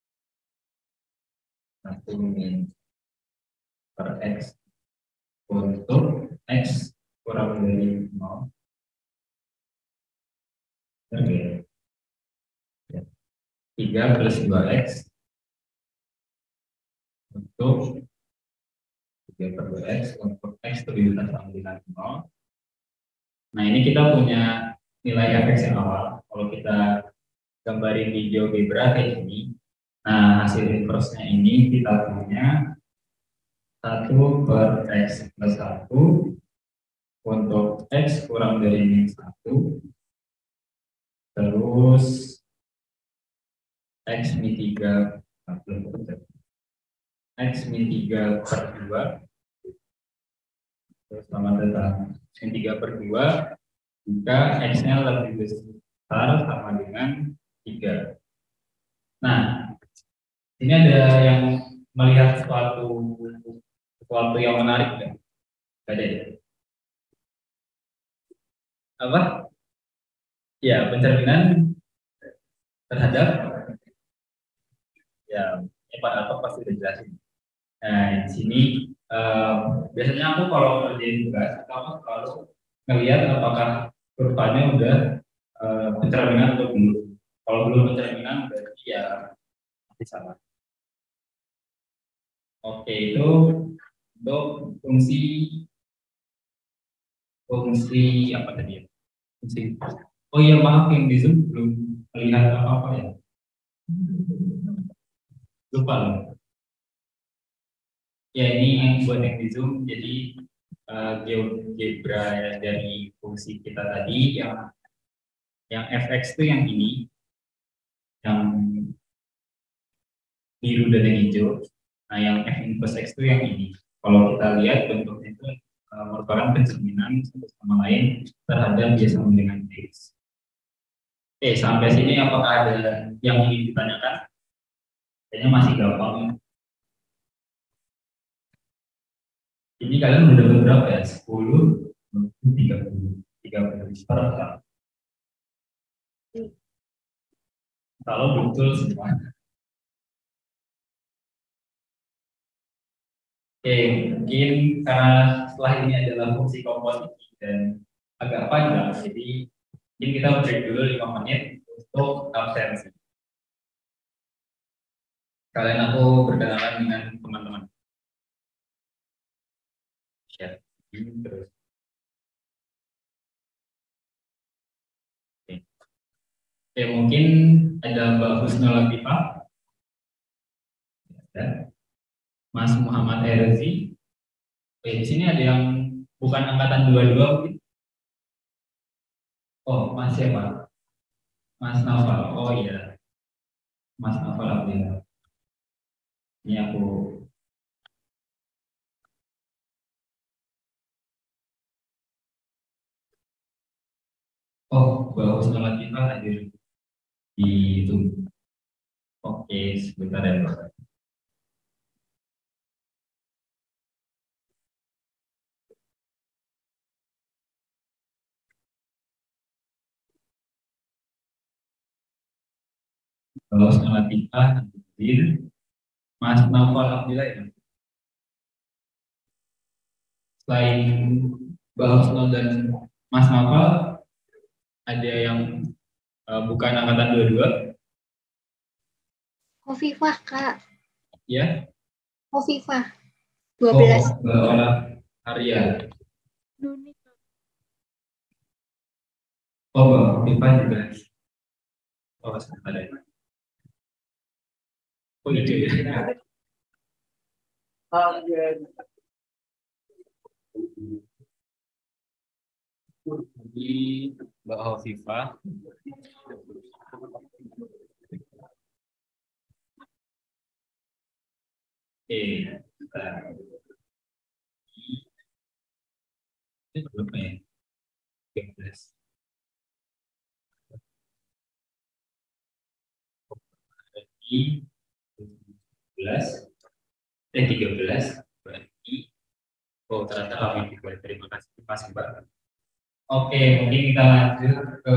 1 min per X untuk X kurang dari 0. Oke. 3 plus 2X untuk 3/2X untuk X lebih besar sama dengan 0. Nah, ini kita punya nilai Fx yang awal. Kalau kita gambarin di GeoGebra kayak gini, nah hasil inverse-nya ini kita punya 1 per X plus 1 untuk X kurang dari min 1, terus X min 3 X min 3 per 2, terus selamat datang min 3 per 2 jika X-nya lebih besar sama dengan 3. Nah, ini ada yang melihat sesuatu yang menarik kan? Ada ya? Apa? Ya, pencerminan terhadap ya Pak Atok pasti udah jelasin. Nah, di sini biasanya aku kalau kerjain tugas aku selalu ngelihat apakah kurvanya udah pencerminan atau belum. Kalau belum pencerminan berarti ya masih salah. Oke, itu untuk fungsi apa tadi ya? Fungsi. Oh iya, maaf yang di Zoom belum melihat apa-apa ya. Lupa loh. Ya, ini yang buat yang di Zoom, jadi GeoGebra dari fungsi kita tadi yang fx itu yang ini, yang biru dan yang hijau. Nah, yang f inverse x itu yang ini. Kalau kita lihat bentuknya itu merupakan pencerminan satu sama lain terhadap biasa dengan x. Oke, sampai sini apakah ada yang ingin ditanyakan? Kayaknya masih gampang. Ini kalian udah dapat berapa ya? 10, 30 per tahun. Kalau betul semuanya. Oke, mungkin karena setelah ini adalah fungsi komposisi dan agak panjang, jadi mungkin kita break dulu 5 menit untuk absensi. Kalian aku berkenalan dengan teman-teman. Share terus. Oke, mungkin ada Mbak Husnul Latifah, ya. Mas Muhammad Erzi. Oke, di sini ada yang bukan angkatan 22 mungkin. Oh, Mas siapa? Mas Naufal. Oh iya, Mas Naufal Abdillah. Ini aku. Oh, Mbak Husnul Latifah hadir di Zoom. Oke, sebentar ya Mbak. Kalau Husnul Latifah hadir, Mas Naufal Abdillah ya. Selain Mbak Husnul dan Mas Naufal, ada yang bukan angkatan 22? Hovifah, Kak. Ya. Hovifah. 12. Oh, Mbak Ola Arya. Oh, Mbak Hovifah juga. Oh, sebentar ya. Oh, itu ya. Jadi Mbak Hovifah. Oke, ini berapa ya? 13. Berarti 13 berarti oh ternyata kami juga terima kasih Mbak. Oke, mungkin kita lanjut ke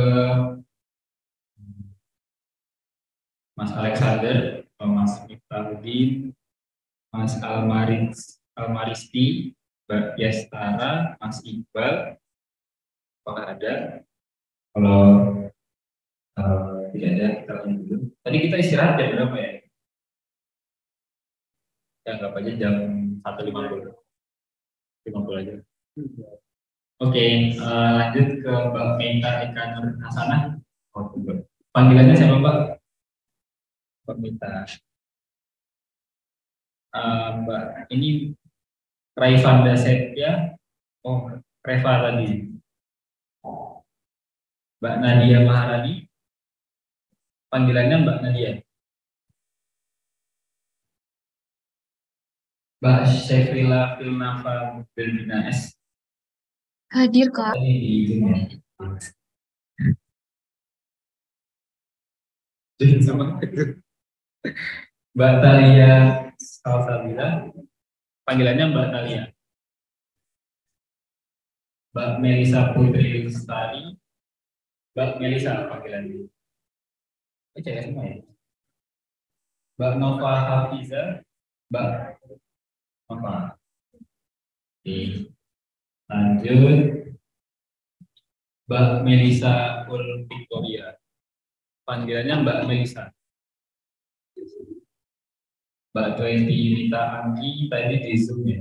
Mas Alexander, Mas Miftahudin, Mas Almaristi, Mbak Yastara, Mas Iqbal, apakah ada? Kalau tidak ada, kita lanjut dulu. Tadi kita istirahat jam berapa ya? Ya, anggap aja jam 1.50. 50 aja. Oke, lanjut ke Mbak Meta Eka Nur Hasanah. Oh, panggilannya siapa Mbak? Mbak Meta. Mbak, ini Raifanda Septia, oh Reva tadi, Mbak Nadia Maharani, panggilannya Mbak Nadia. Mbak Syefrila Filnafa Belbina S. Hadir, Kak. Tadi di ujungnya. Mbak Talia Salsabila, panggilannya Mbak Talia. Mbak Melisa Putri Lestari, Mbak Melisa panggilannya. Cewek semua ya. Mbak Nova Hafiza, Mbak Nova. Oke. Lanjut. Mbak Melisa Ul Victoria. Panggilannya Mbak Melisa. Mbak Twenty Yunita Anggi tadi di Zoom ya.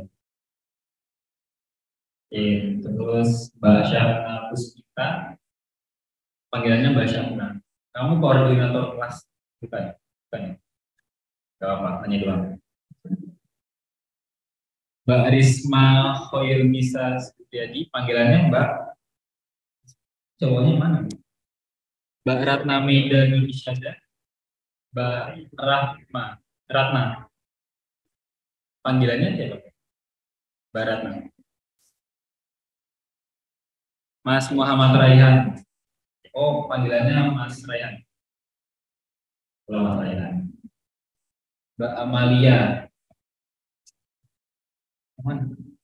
Oke, terus Mbak Syahna Puspita. Panggilannya Mbak Syahna. Kamu koordinator kelas bukan? Bukan ya? Gak apa, hanya doang. Mbak Risma Khoirunisa Setiadi, panggilannya Mbak. Cowoknya mana? Mbak Ratna Meda Nurisyada, Mbak Ratna. Panggilannya siapa? Mbak Ratna. Mas Muhammad Raihan. Oh, panggilannya Mas Raihan. Mas Raihan. Mbak Amalia. Mana?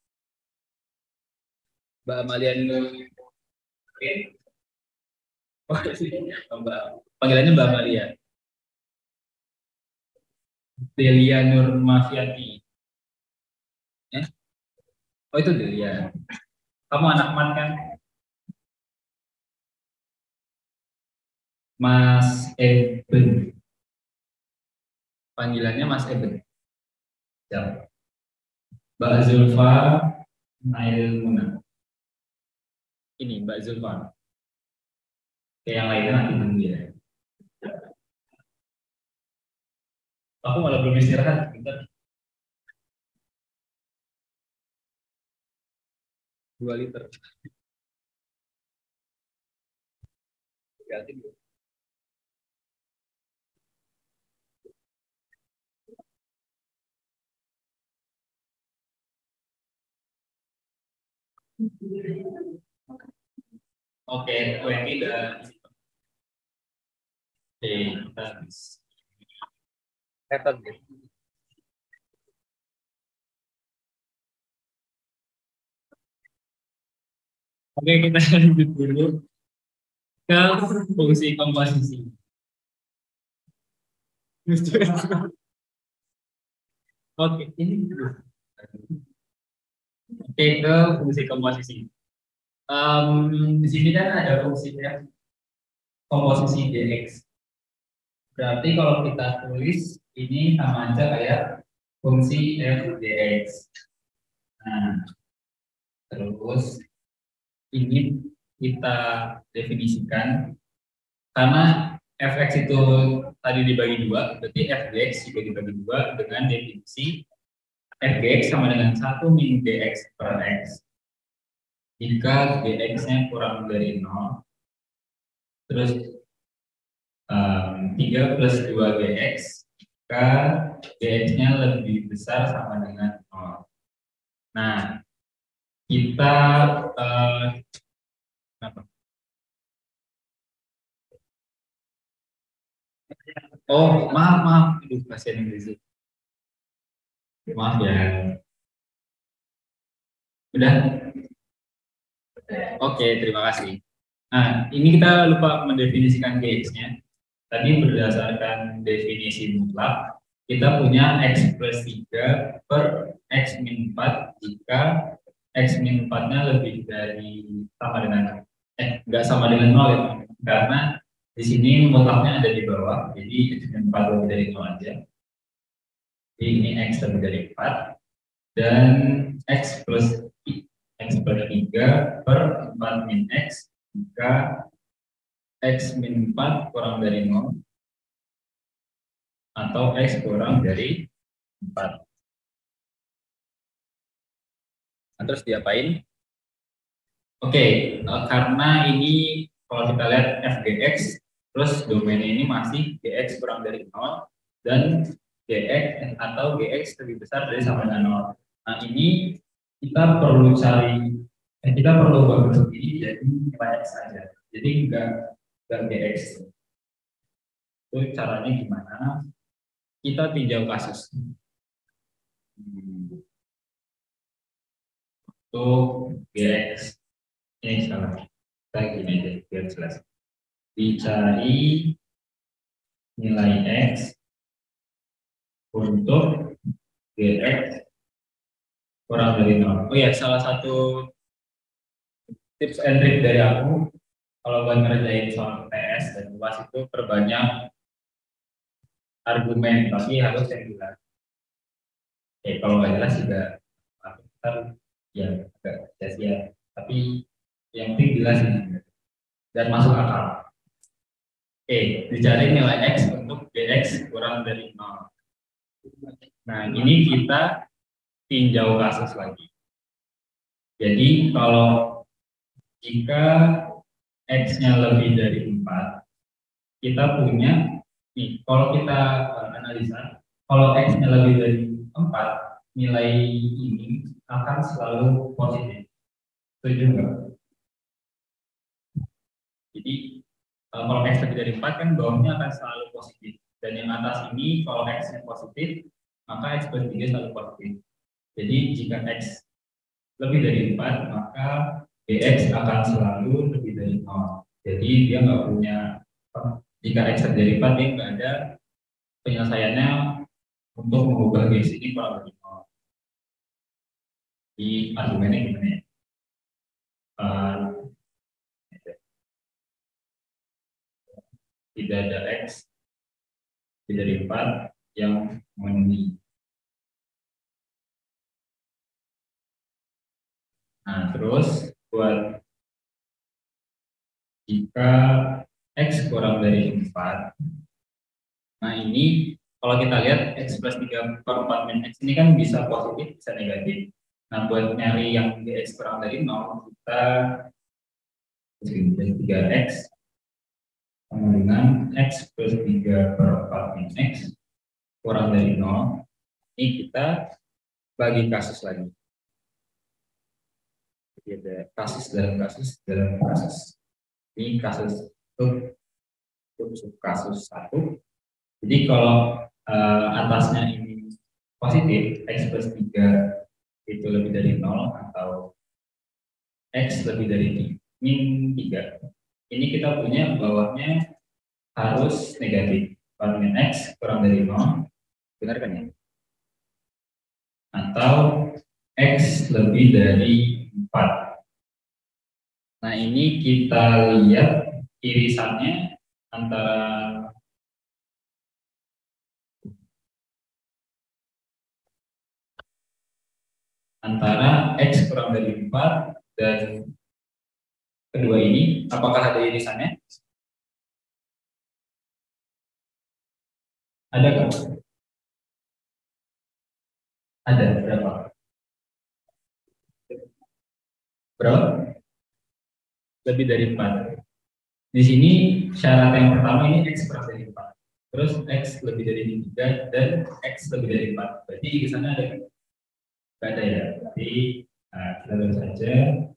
Mbak Amalia Oke. Oh, Mbak. Panggilannya Mbak Amalia. Delia Nur Mafiati. Ya? Oh, itu Delia. Kamu anak mat kan? Mas Eben. Panggilannya Mas Eben. Ya. Mbak Zulfa Nail Muna. Ini Mbak Zulfa. Kayak yang lainnya nanti tunggu ya. Aku malah belum istirahat. Bentar. 2 liter. Ganti dulu. Oke, ini udah. Oke, kita record deh. Oke, kita lanjut dulu ke fungsi komposisi. Oke, ini dulu. Oke, ke fungsi komposisi. Di sini kan ada fungsi ya, komposisi dx. Berarti kalau kita tulis ini sama aja kayak fungsi f dx. Nah, terus ini kita definisikan karena fx itu tadi dibagi dua, berarti f dx juga dibagi dua dengan definisi f dx sama dengan 1 min dx per x. Jika dx-nya kurang dari 0, terus 3 plus 2 dx, jika dx-nya lebih besar sama dengan 0. Nah, kita apa? Oh, maaf. Aduh, bahasa Inggris. Maaf ya. Udah? Oke, terima kasih. Nah, ini kita lupa mendefinisikan dx-nya. Tadi berdasarkan definisi mutlak, kita punya x plus 3 per x min 4 jika x min 4-nya lebih dari sama dengan enggak sama dengan 0 ya, karena di sini mutlaknya ada di bawah, jadi x min 4 lebih dari 0 aja. Jadi ini x lebih dari 4 dan x plus 3 per 4 min x jika x min 4 kurang dari 0 atau x kurang dari 4. Nah, terus diapain? Oke, karena ini kalau kita lihat fgx, terus domainnya ini masih gx kurang dari 0, dan gx atau gx lebih besar dari sama dengan 0. Nah, ini kita perlu kita perlu bagi ini jadi nilai x saja. Jadi enggak gx. Itu caranya gimana? Kita tinjau kasus. Untuk gx ini salah. Kita gini aja biar jelas. Dicari nilai x untuk gx kurang dari 0. Oh ya, salah satu tips and trick dari aku kalau buat ngerjain soal PS dan UAS itu perbanyak argumen, tapi harus yang jelas. Kalau nggak jelas juga ntar ya agak sia-sia. Tapi yang penting jelas ini dan masuk akal. Dicari nilai x untuk gx kurang dari 0. Nah, ini kita tinjau kasus lagi. Jadi kalau jika x-nya lebih dari 4, kita punya nih, kalau kita analisa, kalau x-nya lebih dari 4, nilai ini akan selalu positif. Setuju nggak? Jadi kalau x lebih dari 4 kan bawahnya akan selalu positif. Dan yang atas ini kalau x-nya positif, maka x plus 3 selalu positif. Jadi jika x lebih dari 4, maka dx akan selalu lebih dari 0. Jadi dia nggak punya, jika x lebih dari 4, dia nggak ada penyelesaiannya untuk mengubah dx ini kurang dari 0. Di argumennya gimana ya? Tidak ada x lebih dari 4 yang memenuhi. Nah, terus buat jika x kurang dari 4, nah ini kalau kita lihat x plus 3 per 4 min x ini kan bisa positif, bisa negatif. Nah, buat nyari yang dx kurang dari 0, kita 3x sama dengan x plus 3 per 4 min x kurang dari 0. Ini kita bagi kasus lagi. Jadi ada kasus dalam kasus dalam kasus. Ini kasus untuk kasus 1. Jadi kalau atasnya ini positif, x plus 3 itu lebih dari 0 atau x lebih dari min 3. Ini kita punya bawahnya harus negatif. Min x kurang dari 0, benar kan ya? Atau x lebih dari 4. Nah, ini kita lihat irisannya antara x kurang dari 4 dan kedua ini, apakah ada irisannya? Ada kan? Ada, berapa? Berapa? Lebih dari 4. Di sini syarat yang pertama ini x kurang dari 4. Terus x lebih dari 3 dan x lebih dari 4. Berarti di sana ada kan? Tidak ada ya. Berarti kita tulis saja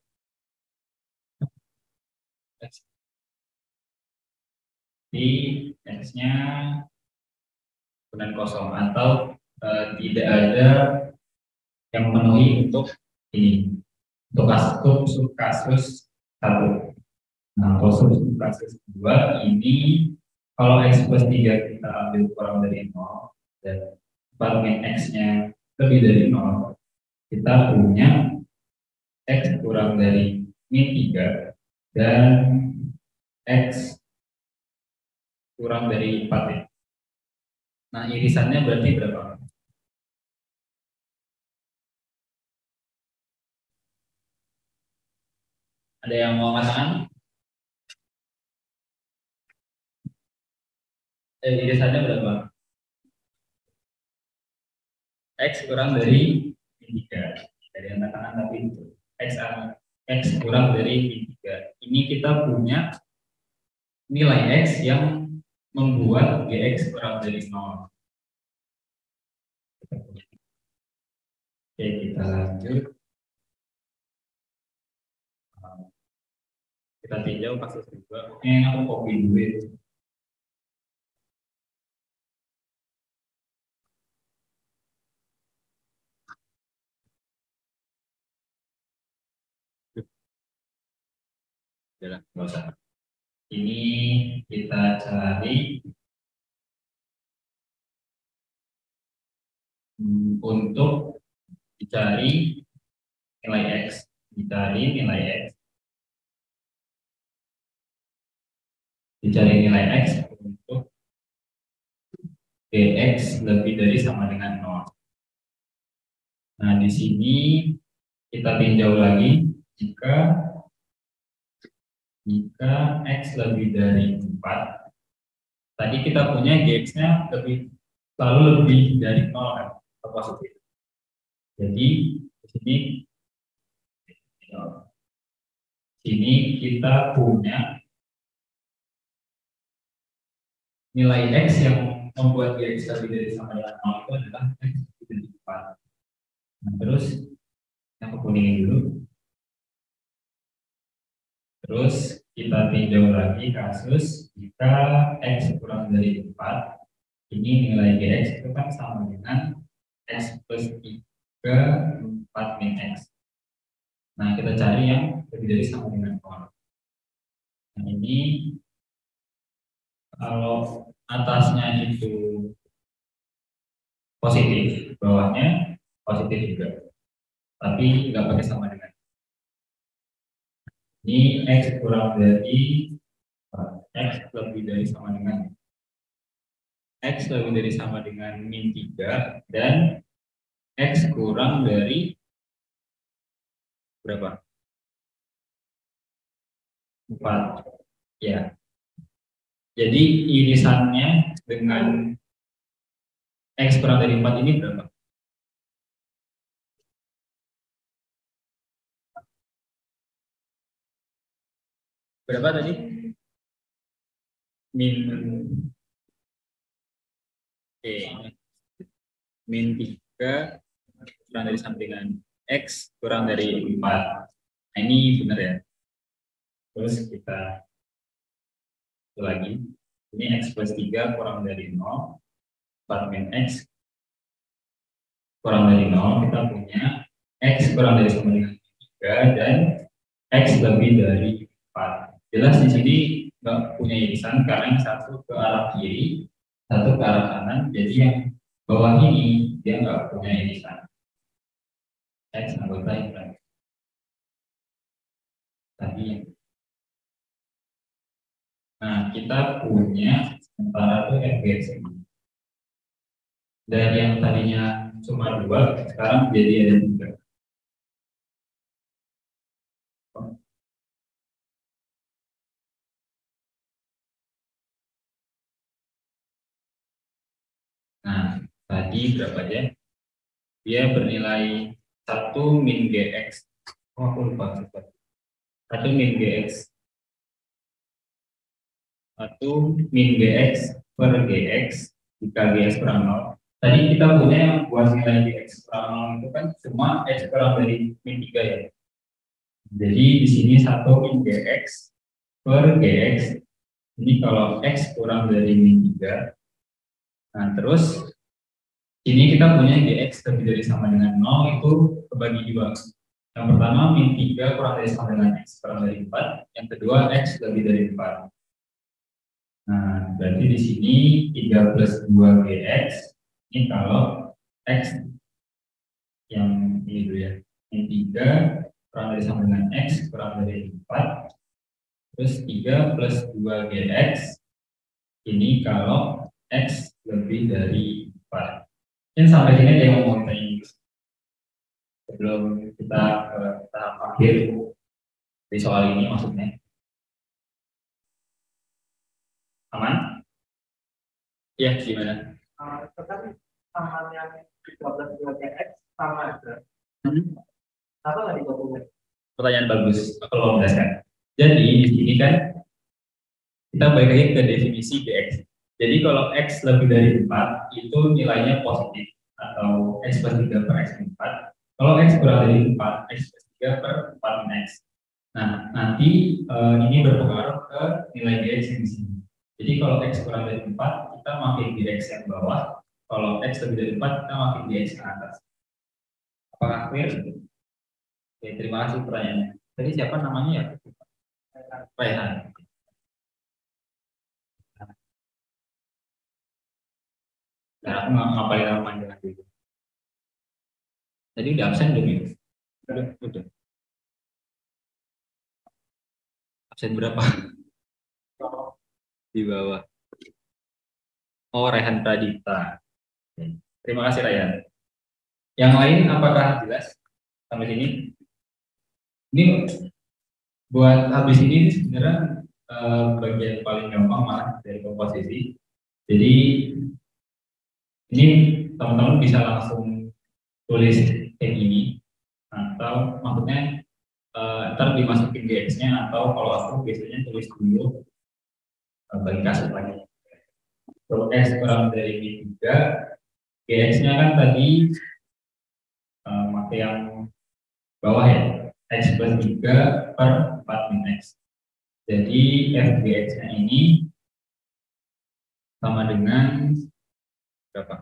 di x-nya benar kosong atau tidak ada yang memenuhi untuk ini, untuk kasus 1. Nah, kalau kasus 2 ini kalau x plus 3 kita ambil kurang dari 0 dan min x-nya lebih dari 0, kita punya x kurang dari min 3 dan x kurang dari 4 ya. Nah, irisannya berarti berapa? Ada yang mau ngatakan? Irisannya berapa? X kurang dari min 3. dari angka tangan, tapi itu X kurang dari min 3. Ini kita punya nilai X yang membuat GX kurang dari 0. Oke, kita lanjut. Kita tinjau kasus kedua. Oke, aku copy dulu ya. Jalan, nggak usah. Ini kita cari untuk dicari nilai X, dicari nilai X untuk GX lebih dari sama dengan 0. Nah, di sini kita tinjau lagi jika X lebih dari 4. Tadi kita punya GX-nya selalu lebih dari 0 kan, atau positif. Jadi di sini kita punya nilai X yang membuat GX lebih dari sama dengan 0 itu adalah X lebih dari 4. Nah, terus yang aku kuningin dulu. Terus kita tinjau lagi kasus jika X kurang dari 4, ini nilai GX itu kan sama dengan X plus 3 4 min X. Nah, kita cari yang lebih dari sama dengan 0. Nah, ini kalau atasnya itu positif, bawahnya positif juga, tapi nggak pakai sama dengan. Ini X kurang dari X lebih dari sama dengan X lebih dari sama dengan min 3 dan X kurang dari berapa? 4. Ya. Jadi irisannya dengan X kurang dari 4 ini berapa? Berapa tadi? Min 3 kurang dari sama dengan X kurang dari 4. Nah, ini benar ya. Terus kita lagi. Ini X plus 3 kurang dari 0. 4 min X kurang dari 0. Kita punya X kurang dari sama dengan 3 dan X lebih dari 4. Jelas di sini nggak punya irisan karena yang satu ke arah kiri, satu ke arah kanan. Jadi yang bawah ini dia nggak punya irisan. X anggota X tadi. Nah, kita punya sementara itu FGX ini. Dari yang tadinya cuma 2, sekarang jadi ada 3. Nah, tadi berapa aja? Dia bernilai 1 min GX. Oh, aku lupa. 1 min GX. 1 min GX per GX jika GX kurang 0. Tadi kita punya yang buat nilai GX kurang 0 itu kan cuma X kurang dari min 3 ya. Jadi di sini 1 min GX per GX. Ini kalau X kurang dari min 3. Nah, terus ini kita punya GX lebih dari sama dengan 0 itu kebagi 2. Yang pertama min 3 kurang dari sama dengan X kurang dari 4. Yang kedua X lebih dari 4. Nah, berarti di sini 3 plus 2 GX. Ini kalau X yang ini dulu ya. Min 3 kurang dari sama dengan X kurang dari 4. Terus 3 plus 2 GX. Ini kalau X lebih dari 4. Ini sampai sini ada yang mau tanya sebelum kita ke tahap akhir di soal ini maksudnya. Aman? Ya, gimana? Tetapi sama yang 13 2 X sama aja. Pertanyaan bagus, kalau menjelaskan. Jadi di sini kan kita balik lagi ke definisi dx. Jadi kalau x lebih dari 4 itu nilainya positif atau x plus 3 per x min 4. Kalau x kurang dari 4, x plus 3 per 4 min x. Nah, nanti ini berpengaruh ke nilai dx yang di sini. Jadi kalau x kurang dari 4, kita makin dx yang bawah. Kalau x lebih dari 4, kita makin dx ke atas. Apakah clear? Oke, terima kasih pertanyaannya. Tadi siapa namanya ya? Raihan. Nah, aku nggak ngapalin nama panggilan dulu. Tadi udah absen belum ya? Udah. Absen berapa? Di bawah. Oh, Raihan Pradipta. Terima kasih Raihan. Yang lain apakah jelas sampai sini? Ini buat habis ini sebenarnya bagian paling gampang malah dari komposisi. Jadi ini teman-teman bisa langsung tulis kayak gini atau maksudnya ntar dimasukin dx-nya atau kalau aku biasanya tulis dulu bagi kasus lagi. Kalau x kurang dari min 3, dx-nya kan tadi pakai yang bawah ya, x plus 3 per 4 min x. Jadi f dx-nya ini sama dengan berapa?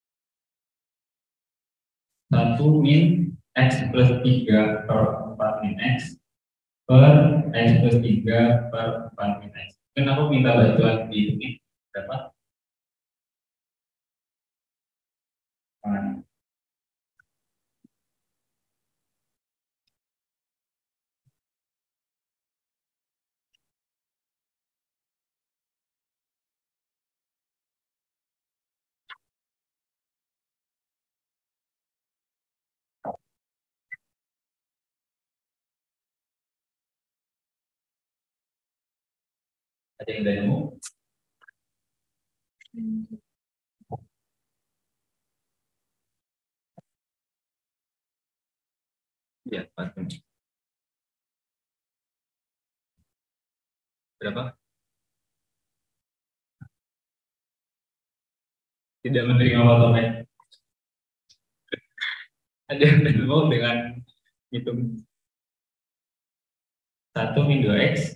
1 min x plus 3 per 4 min x per x plus 3 per 4 min x. Mungkin aku minta bantuan di ini berapa? Ada yang udah nemu? Ya, patung. Berapa? Tidak menerima bottleneck. Ada yang udah nemu dengan hitung 1 min 2x.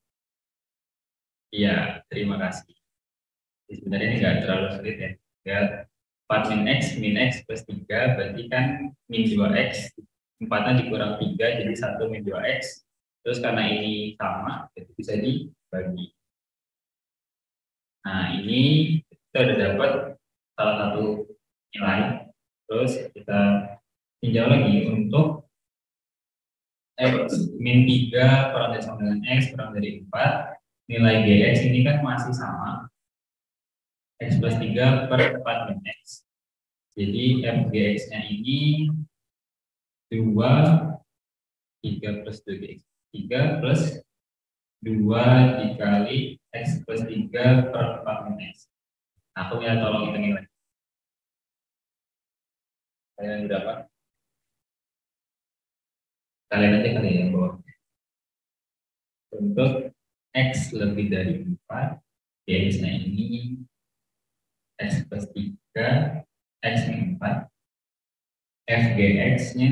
Iya, terima kasih. Sebenarnya ini nggak terlalu sulit ya. Ya, 4 min x plus 3 berarti kan min 2x, 4-nya dikurang 3 jadi 1 min 2x. Terus karena ini sama, jadi bisa dibagi. Nah, ini kita udah dapat salah satu nilai. Terus kita tinjau lagi untuk min 3 kurang dari sama dengan x kurang dari 4. Nilai dx ini kan masih sama. X plus 3 per 4 min x. Jadi fgx-nya ini 2, 3 plus 2x. 3 plus 2 dikali x plus 3 per 4 min x. Nah, aku minta tolong hitungin lagi. Kalian berapa? Kalian aja kali yang bawah. Untuk x lebih dari 4, dx-nya ini x plus 3, x min 4. fgx-nya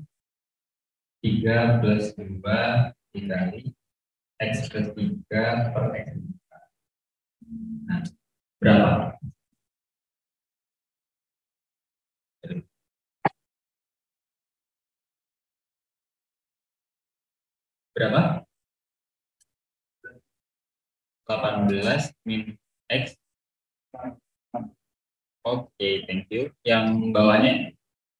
3 plus 2 dikali x plus 3 per x min 4. Nah, berapa? Berapa? 18 min x. Oke, thank you. Yang bawahnya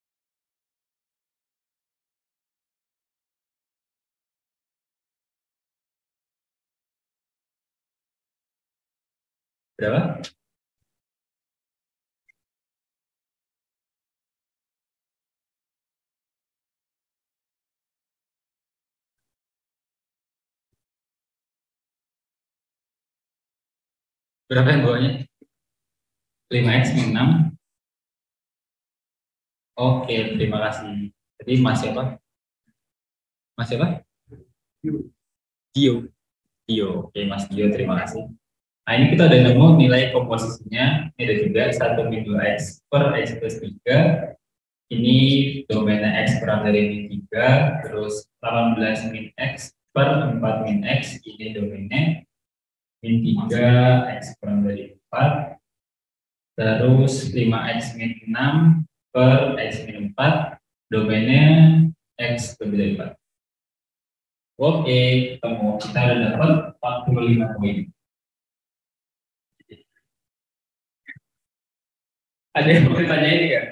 berapa? Berapa yang bawahnya? 5x min 6. Oke, terima kasih. Jadi Mas siapa? Mas siapa? Dio. Dio. Oke, Mas Dio, terima kasih. Nah, ini kita udah nemu nilai komposisinya. Ini ada juga 1 min 2x per x plus 3. Ini domainnya x kurang dari min 3. Terus 18 min x per 4 min x. Ini domainnya min 3 x kurang dari 4. Terus 5x min 6 per x min 4. Domainnya x lebih dari 4. Oke, ketemu. Kita udah dapat 45 poin. Ada yang mau ditanya ini nggak?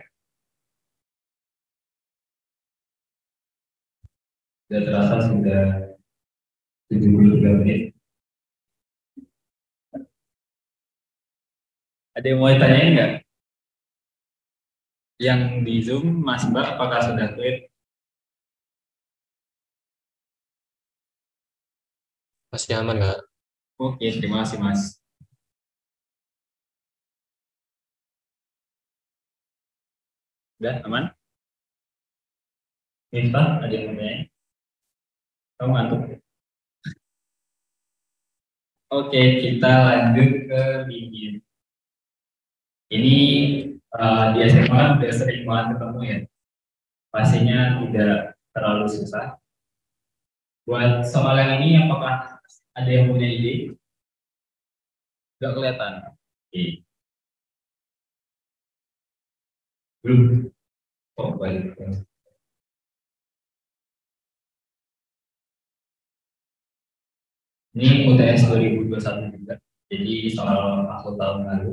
Sudah terasa sudah 73 menit. Ada yang mau ditanyain nggak? Yang di Zoom, Mas Mbak, apakah sudah clear? Masih aman nggak? Oke, terima kasih Mas. Udah aman? Miftah, ada yang mau tanya? Kamu ngantuk? Oke, kita lanjut ke bikin. Ini di SMA udah sering banget ketemu ya. Pastinya tidak terlalu susah. Buat soal yang ini, apakah ada yang punya ide? Nggak kelihatan. Oke. Belum. Oh, baik. Ini UTS 2021 juga. Jadi soal aku tahun lalu.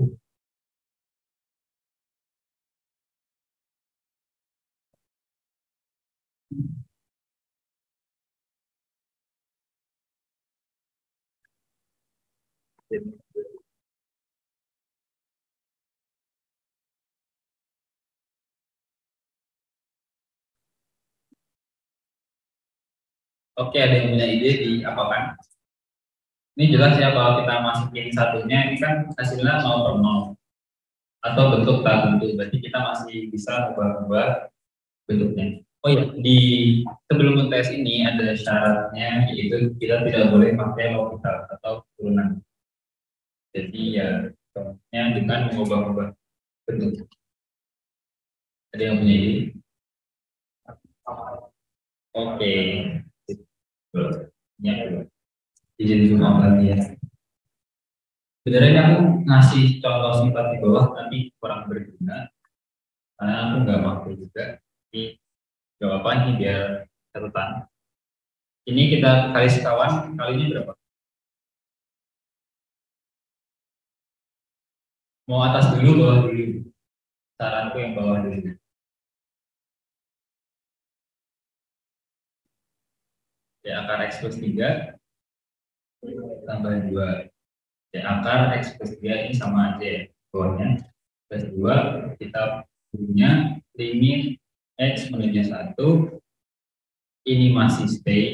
Oke, ada yang punya ide di apa kan? Ini jelas ya kalau kita masukin satunya, ini kan hasilnya 0 per 0. Atau bentuk tak bentuk, berarti kita masih bisa ubah-ubah bentuknya. Oh iya, di sebelum tes ini ada syaratnya, yaitu kita tidak boleh pakai logical atau turunan. Jadi ya, contohnya dengan mengubah-ubah bentuk. Ada yang punya ide? Oke. Ya, izin zoom out lagi ya. Sebenarnya aku ngasih contoh sifat di bawah tapi kurang berguna karena aku nggak mampu juga. Jadi jawaban ini biar catatan. Ini kita kali sekawan, kalinya berapa? Mau atas dulu, bawah dulu. Saranku yang bawah dulu. Ya, akar X plus 3 tambah 2. Ya, akar X plus 3 ini sama aja ya, bawahnya. Plus 2, kita punya limit X menuju 1. Ini masih stay.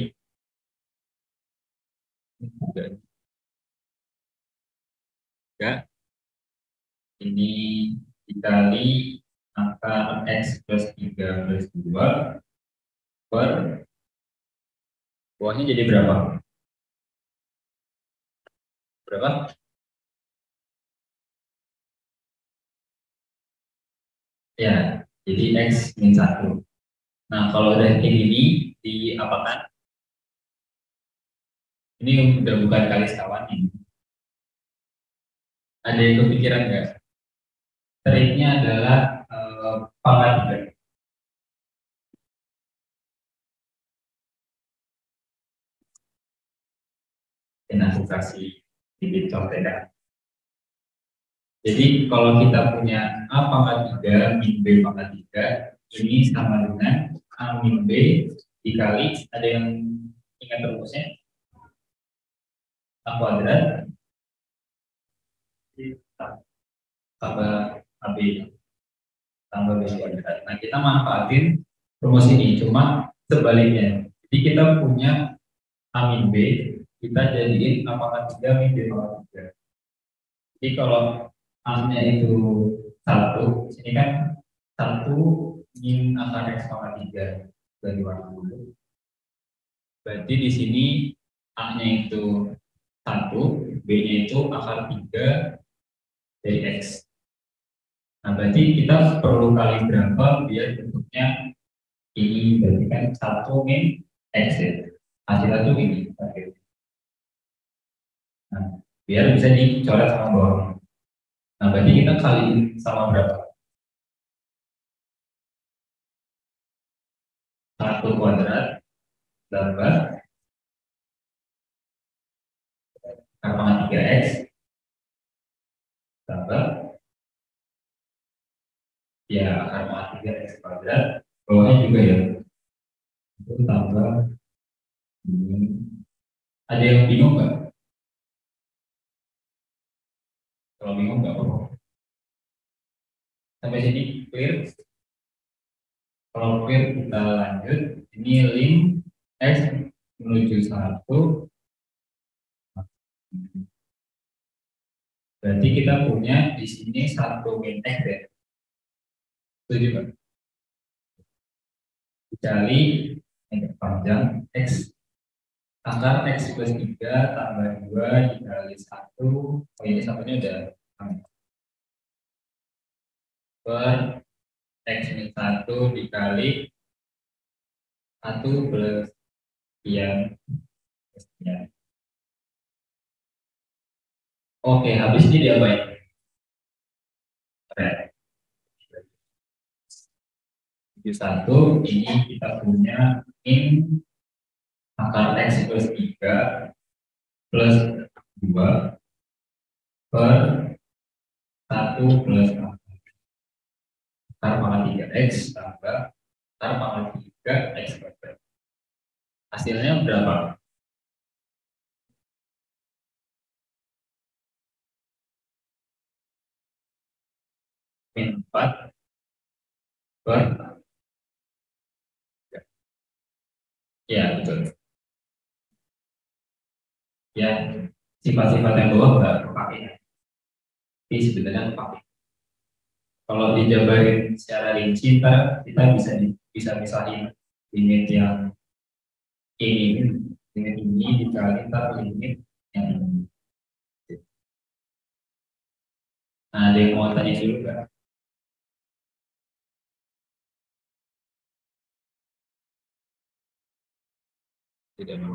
Enggak. Ini dikali akar X plus 3 plus 2 per bawahnya jadi berapa? Berapa? Ya, jadi X min 1. Nah, kalau udah kayak gini, diapakan? Ini udah bukan kali sekawan ini. Ada yang kepikiran nggak? Triknya adalah pangkat 3. Dan aku kasih bibit contekan. Jadi kalau kita punya A pangkat 3 min B pangkat 3, ini sama dengan A min B dikali, ada yang ingat rumusnya? A kuadrat tambah AB tambah B kuadrat. Nah, kita manfaatin rumus ini, cuma sebaliknya. Jadi kita punya A min B, kita jadiin A pangkat 3 min B pangkat 3. Jadi kalau A-nya itu 1, ini kan 1 min akar X pangkat 3 dari warna dulu. Berarti di sini A-nya itu 1, B-nya itu akar 3 dari X. Nah, berarti kita perlu kali berapa biar bentuknya ini, berarti kan 1 min X ya. Hasilnya tuh ini. Nah, biar bisa dicoret sama bawah. Nah, berarti kita kali sama berapa? 1 kuadrat tambah akar pangkat 3X tambah ya akar pangkat 3X kuadrat, bawahnya juga ya. Itu tambah ada yang bingung nggak? Kalau bingung nggak apa-apa. Sampai sini clear? Kalau clear kita lanjut. Ini link X menuju 1. Berarti kita punya di sini 1 min X ya. Setuju kan? Dikali panjang X. Akar X plus 3 tambah 2 dikali 1. Oh, ini satunya udah per X min 1 dikali 1 plus sekian. Oke, habis ini diapain? Oke. 1 ini kita punya min akar X plus 3 plus 2 per 1 plus akar pangkat 3X tambah akar pangkat 3X kuadrat. Hasilnya berapa? Min 4 per, ya betul. Ya, sifat-sifat yang bawah nggak terpakai. Ini sebenarnya terpakai. Kalau dijabarin secara rinci, kita bisa misalnya limit yang ini, limit ini dikali limit yang ini. Nah, ada yang mau tanya dulu nggak? Tidak mau.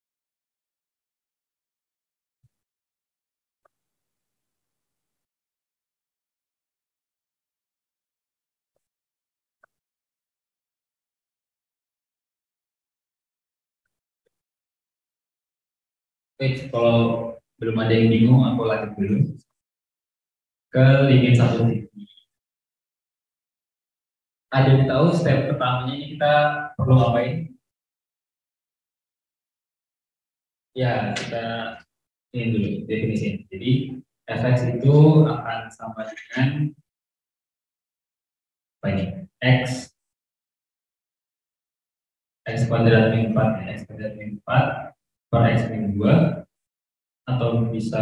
Oke, kalau belum ada yang bingung, aku lanjut dulu ke limit 1 titik. Ada yang tahu step pertamanya ini kita perlu ngapain? Ya, kita ini dulu definisi. Jadi fx itu akan sama dengan apa ini? X kuadrat min 4 ya, X kuadrat min 4 per X min 2, atau bisa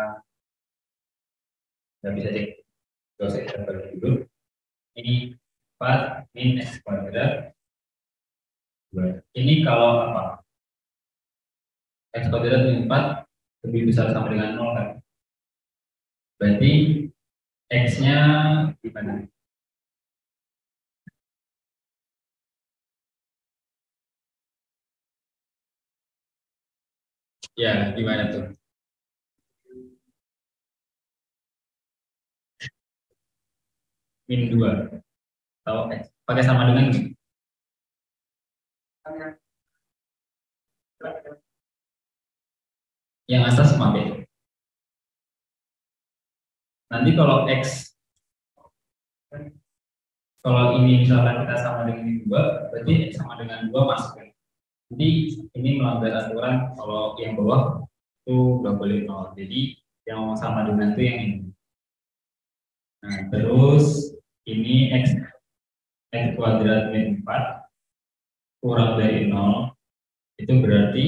nggak bisa cek, nggak usah kita bagi dulu. Ini 4 min X kuadrat 2. Ini kalau apa? X kuadrat min 4 lebih besar sama dengan 0 kan? Berarti X-nya gimana? Ya, gimana tuh? Min 2. Atau X. Pakai sama dengan ini. Yang atas pakai. Nanti kalau X, kalau ini misalkan kita sama dengan ini 2, berarti X sama dengan 2 masuk kan? Jadi ini melanggar aturan kalau yang bawah itu nggak boleh 0. Jadi yang sama dengan itu yang ini. Nah, terus ini X kuadrat min 4 kurang dari 0, itu berarti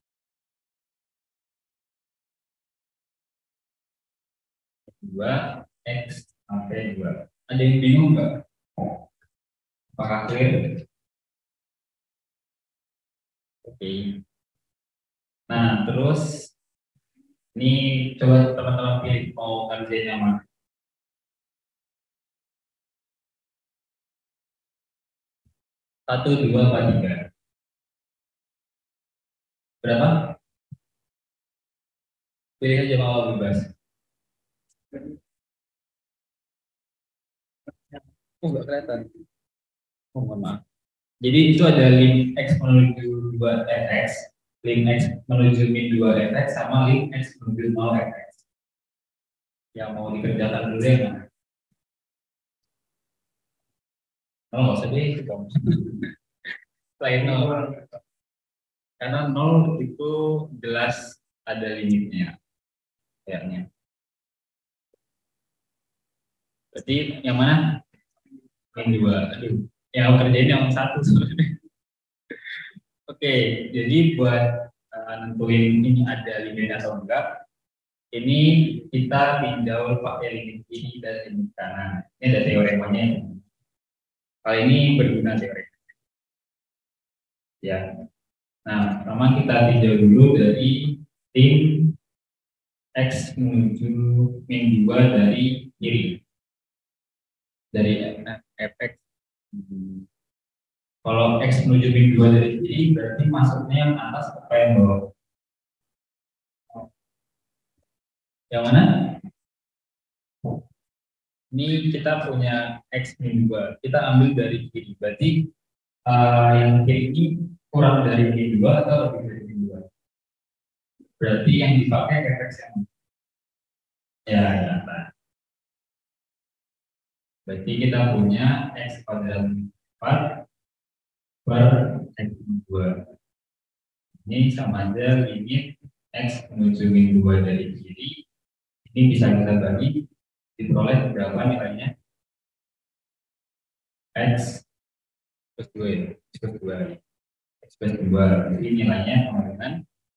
2 X sampai 2. Ada yang bingung nggak? Apakah clear? Oke. Nah, terus ini coba teman-teman pilih mau ngerjain yang mana. Satu, dua, apa tiga? Berapa? Pilih aja mau bebas. Oh, nggak kelihatan. Oh, mohon maaf. Jadi itu ada link X menuju 2 fx, link X menuju min 2 fx, sama link X menuju 0 fx. Yang mau dikerjakan dulu ya, nah. Oh, nggak usah deh, itu dong. Selain 0. Karena 0 itu jelas ada limitnya, kayaknya. Berarti yang mana? Min 2. Aduh, yang aku kerjain yang satu sebenarnya. Oke, jadi buat nentuin ini ada limit atau enggak, ini kita tinjau pakai limit kiri dan limit kanan. Ini ada teoremanya. Kali ini berguna teori. Ya. Nah, pertama kita tinjau dulu dari tim X menuju min 2 dari kiri. Dari fx. Kalau X menuju min 2 dari kiri, berarti masuknya yang atas apa yang bawah? Yang mana? Ini kita punya X min 2. Kita ambil dari kiri. Berarti yang kiri ini kurang dari min 2 atau lebih dari min 2? Berarti yang dipakai fx yang ya, ya. Berarti kita punya X kuadrat 4 per X min 2. Ini sama aja limit X menuju min 2 dari kiri. Ini bisa kita bagi, diperoleh berapa nilainya? X plus 2 ya, X plus 2. X plus 2, jadi nilainya sama dengan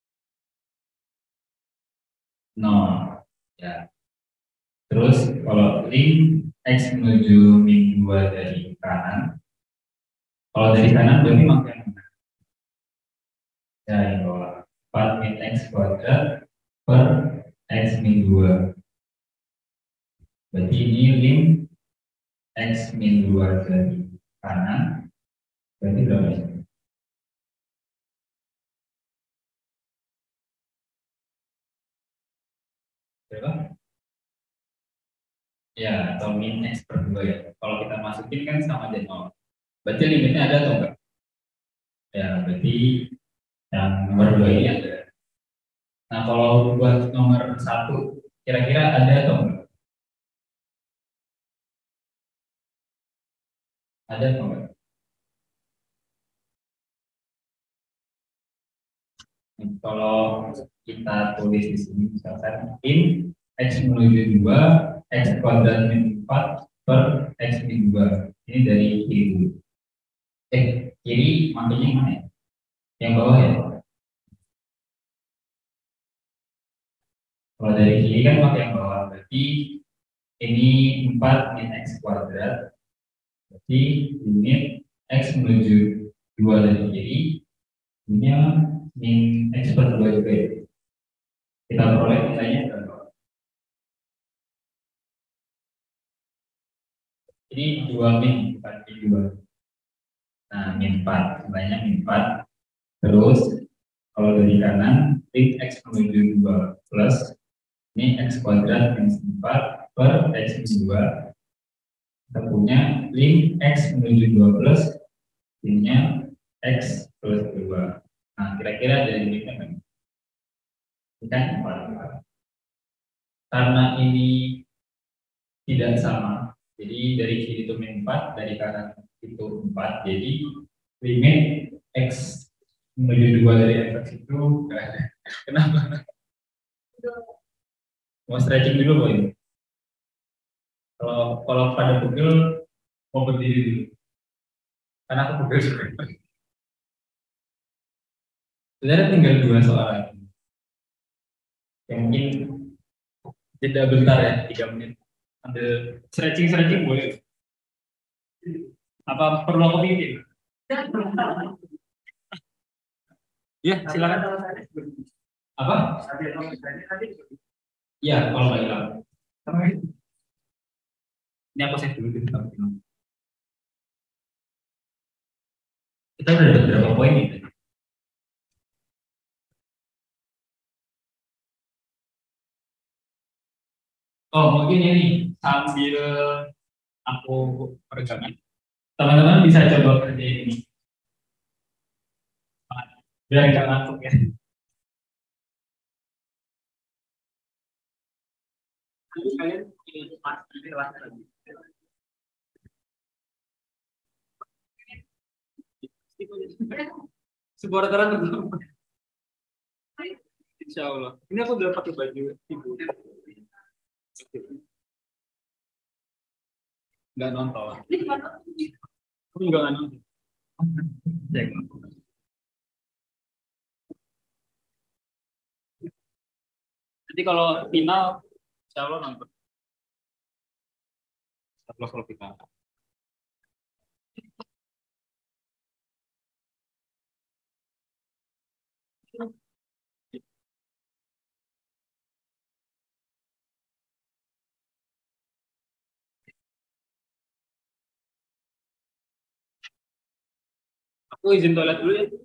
0. Ya. Terus kalau link X menuju min 2 dari kanan, kalau dari kanan berarti makin ya yang bawah 4 min X kuadrat per X min 2. Berarti ini link X min 2 dari kanan, berarti berapa ya? Berapa? Ya, atau min X per 2 ya. Kalau kita masukin kan sama aja 0. Berarti limitnya ada atau enggak? Ya, berarti yang nomor 2 ini ada. Nah, kalau buat nomor 1, kira-kira ada atau enggak? Ada atau enggak? Kalau kita tulis di sini, misalkan in X menuju 2, X kuadrat min 4 per X min 2. Ini dari kiri. Kiri makanya mana ya? Yang bawah ya? Kalau dari kiri kan pakai yang bawah, berarti ini 4 min X kuadrat. Berarti limit X menuju 2 dari kiri, ini min X per 2 juga ya. Kita peroleh nilainya berapa? Ini 2 min, bukan min 2. Nah, min 4, nilainya min 4. Terus, kalau dari kanan, link X menuju 2 plus, ini X kuadrat min 4 per X min 2. Kita punya link X menuju 2 plus, linknya X plus 2. Nah, kira-kira dari limitnya kan? Ini kan 4. Karena ini tidak sama, jadi dari kiri itu min 4, dari kanan itu 4, jadi limit X menuju 2 dari fx itu enggak ada. Kenapa? Mau stretching dulu boy. Kalau pada pegel mau berdiri dulu. Karena aku pegel juga. Sebenarnya tinggal 2 soal lagi. Yang mungkin jeda bentar ya, 3 menit. Ambil stretching boleh. Apa perlu aku pimpin? Ya, silakan. Apa? Iya, kalau nggak hilang. Ini aku save dulu kita. Kita udah ada berapa poin itu? Oh, mungkin ini sambil aku peregangan. Teman-teman bisa coba kerjain ini. Biar nggak ngantuk ya. Jadi kalian ini pasti kelasnya lagi. Sebuah rata-rata belum. Insya Allah. Ini aku udah pakai baju ibu. Nggak nonton. Aku nggak nonton. Nanti kalau final, insya Allah nonton. Kalau final. Aku izin toilet dulu ya.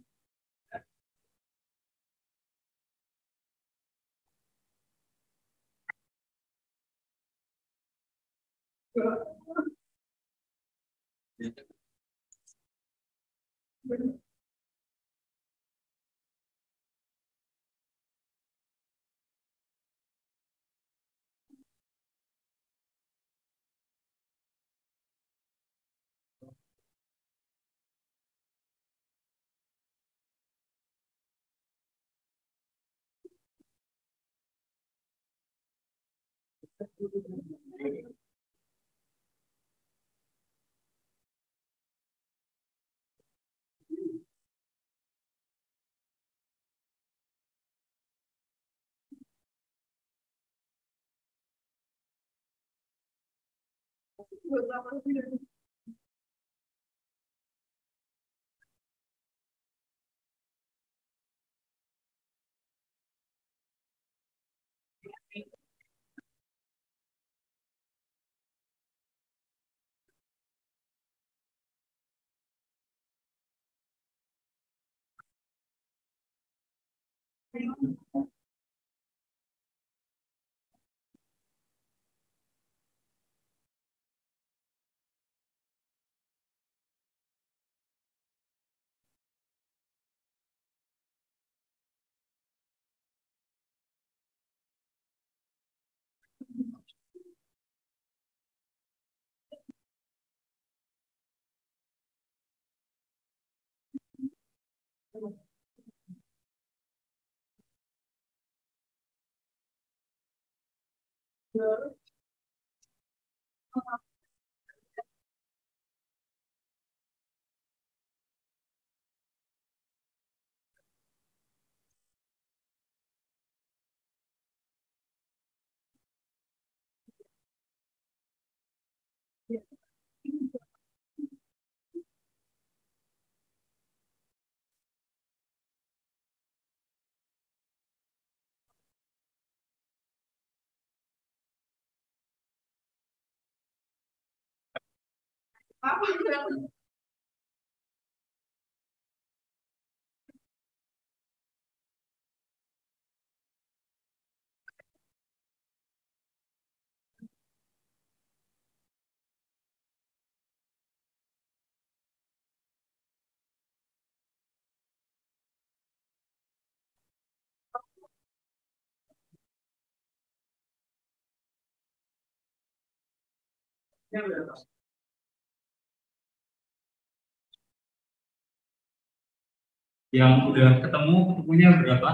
Yang udah ketemunya berapa?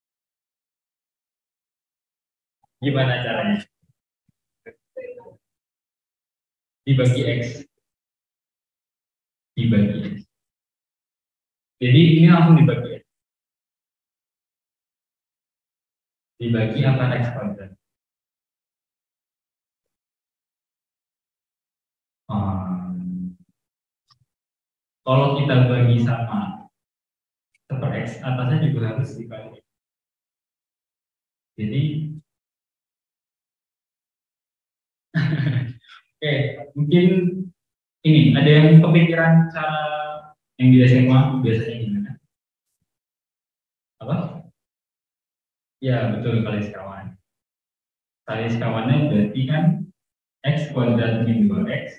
Gimana caranya? Dibagi X. Dibagi X. Jadi ini langsung dibagi X. Dibagi apa X kuadrat? Kalau kita bagi sama 1/x X, atasnya juga harus dikali. Jadi, oke, mungkin ini ada yang kepikiran cara yang di SMA biasanya gimana? Apa? Ya, betul, kali sekawan. Kali sekawannya berarti kan X kuadrat min 2X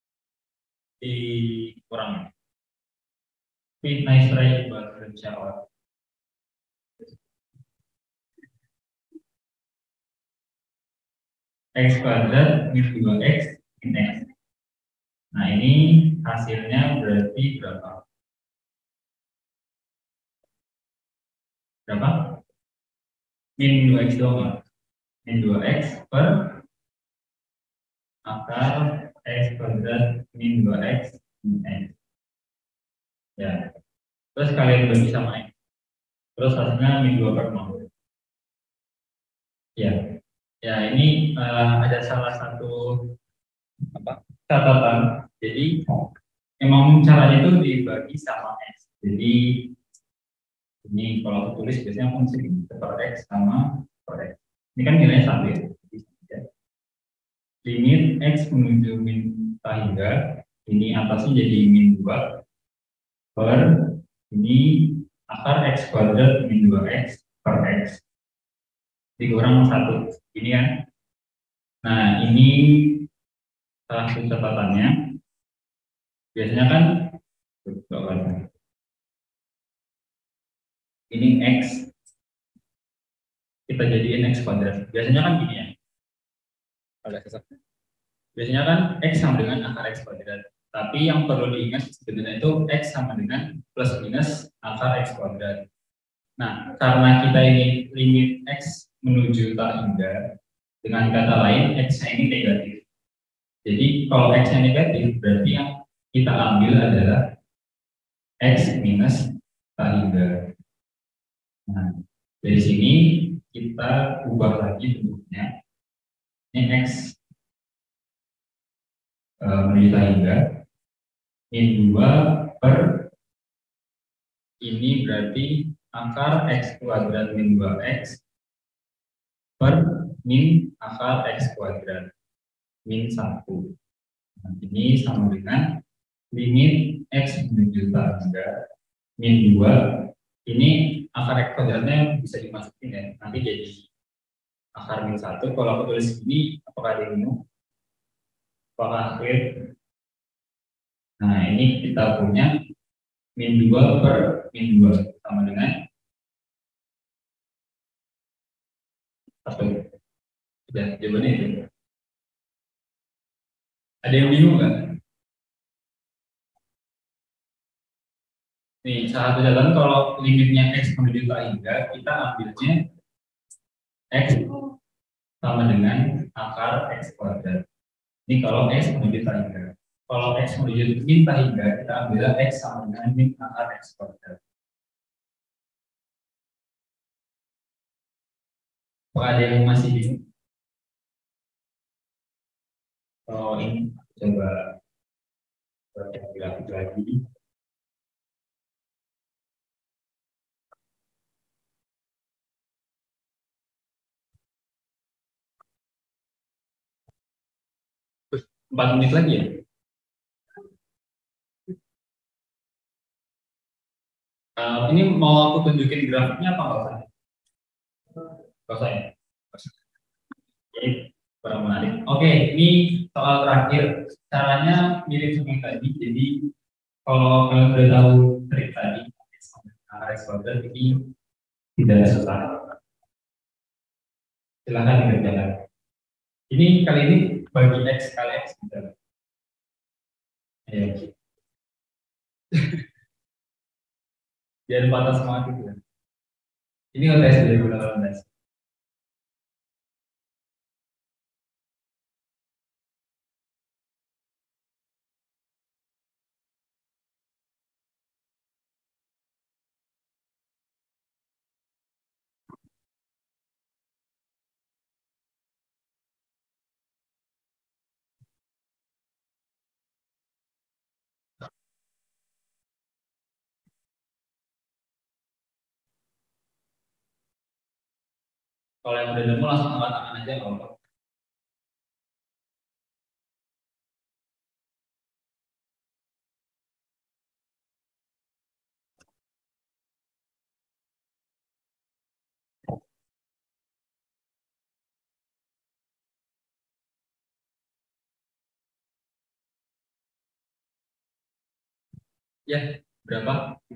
dikurang. Tapi nice try buat Insya X kuadrat min 2X min X. Nah, ini hasilnya berarti berapa? Berapa? Min 2X doang. Min 2X per akar X kuadrat min 2X min X. Ya. Terus kalian bagi sama X. Terus hasilnya min 2 per 0. Ya. Ya, ini ada salah satu catatan. Jadi emang caranya itu dibagi sama X. Jadi ini kalau aku tulis biasanya aku mesti per X sama per X. Ini kan nilainya satu ya. Limit X menuju min hingga ini atasnya jadi min 2 per ini akar X kuadrat min 2X per X dikurang 1. Ini kan. Nah, ini salah satu catatannya. Biasanya kan ini X kita jadiin X kuadrat. Biasanya kan gini ya. Biasanya kan X sama dengan akar X kuadrat. Tapi yang perlu diingat sebenarnya itu X sama dengan plus minus akar X kuadrat. Nah, karena kita ini limit X menuju tak hingga, dengan kata lain X-nya ini negatif. Jadi kalau X-nya negatif, berarti yang kita ambil adalah X minus tak hingga. Nah, dari sini kita ubah lagi bentuknya. Ini X menuju tak hingga. Min 2 per ini berarti akar X kuadrat min 2X per min akar X kuadrat min 1. Nah, ini sama dengan limit X menuju tak hingga min 2. Ini akar X kuadratnya bisa dimasukin ya, nanti jadi akar min 1. Kalau aku tulis ini, apakah ada yang apakah clear? Nah, ini kita punya min 2 per min 2 sama dengan 1. Ya, jawabannya itu. Ada yang bingung nggak? Nih, salah satu catatan kalau limitnya X menuju tak hingga, kita ambilnya X sama dengan akar X kuadrat. Ini kalau X menuju tak hingga. Kalau X menuju min tak hingga, kita ambil X sama dengan min akar X kuadrat. Apakah ada yang masih bingung? Kalau ini coba grafik lagi. Terus 4 menit lagi ya? Ini mau aku tunjukin grafiknya apa nggak usah? Nggak usah ya? Jadi kurang menarik. Oke, ini soal terakhir. Caranya mirip seperti tadi. Jadi kalau kalian udah tahu trik tadi, RX kuadrat ini tidak susah. Silahkan dikerjakan. Ini kali ini bagi X kali X. Ya. Biar patah semangat itu. Ini UTS 2018. Kalau yang udah nemu langsung angkat tangan aja nggak apa-apa. Ya, berapa?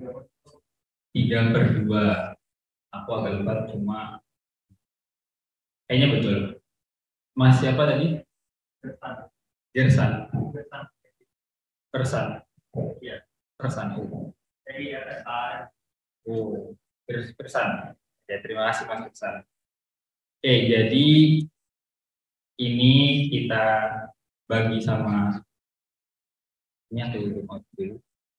3/2. Aku agak lupa, cuma kayaknya betul. Mas siapa tadi? Gersan. Persan. Iya, persan. Jadi persan. Oh, persan. Ya, terima kasih Mas Persan. Oke, jadi ini kita bagi sama ini dulu.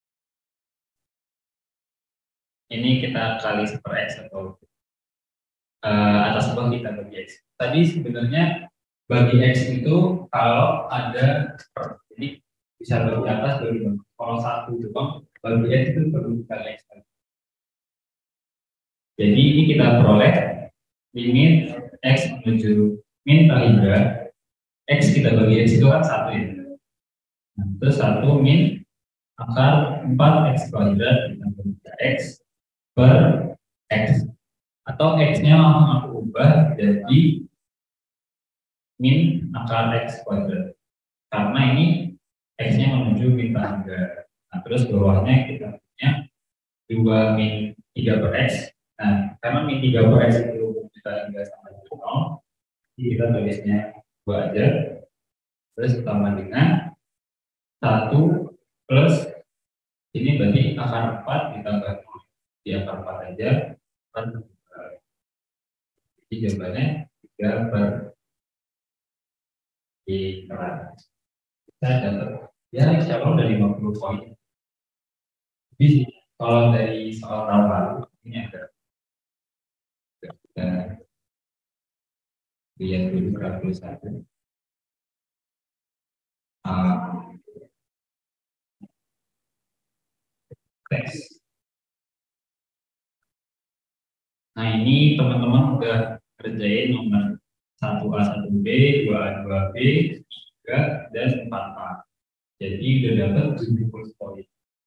Ini kita kali 1/x atau atas bawah kita bagi x. Tadi sebenarnya bagi x itu kalau ada jadi bisa bagi atas bagi bawah. Kalau satu doang bagi x itu perlu dikali x. Jadi ini kita peroleh limit x menuju min kali x kita bagi x itu kan 1 ya. Nah, terus 1 min akar 4x kuadrat ditambah x per x. Atau x-nya langsung aku ubah jadi min akar x kuadrat. Karena ini x-nya menuju min tangga. Nah, terus bawahnya kita punya 2 min 3/x. Nah, karena min 3/x itu kita tinggal sama 0, jadi kita tulisnya 2 aja. Terus ditambah dengan 1 plus ini berarti akar 4 ditambah 0. Di akar 4 aja. Jadi jawabannya 3/3. Saya dapat ya insya Allah udah 50 poin. Jadi kalau dari soal tambah ini ada kita lihat dulu grafik 1. Teks. Nah ini teman-teman udah kerjain nomor 1A 1B, 2A 2B, 3 dan 4A. Jadi udah dapat 70 poin.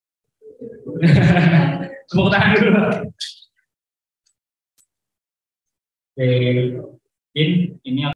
Tepuk tangan dulu. Oke, ini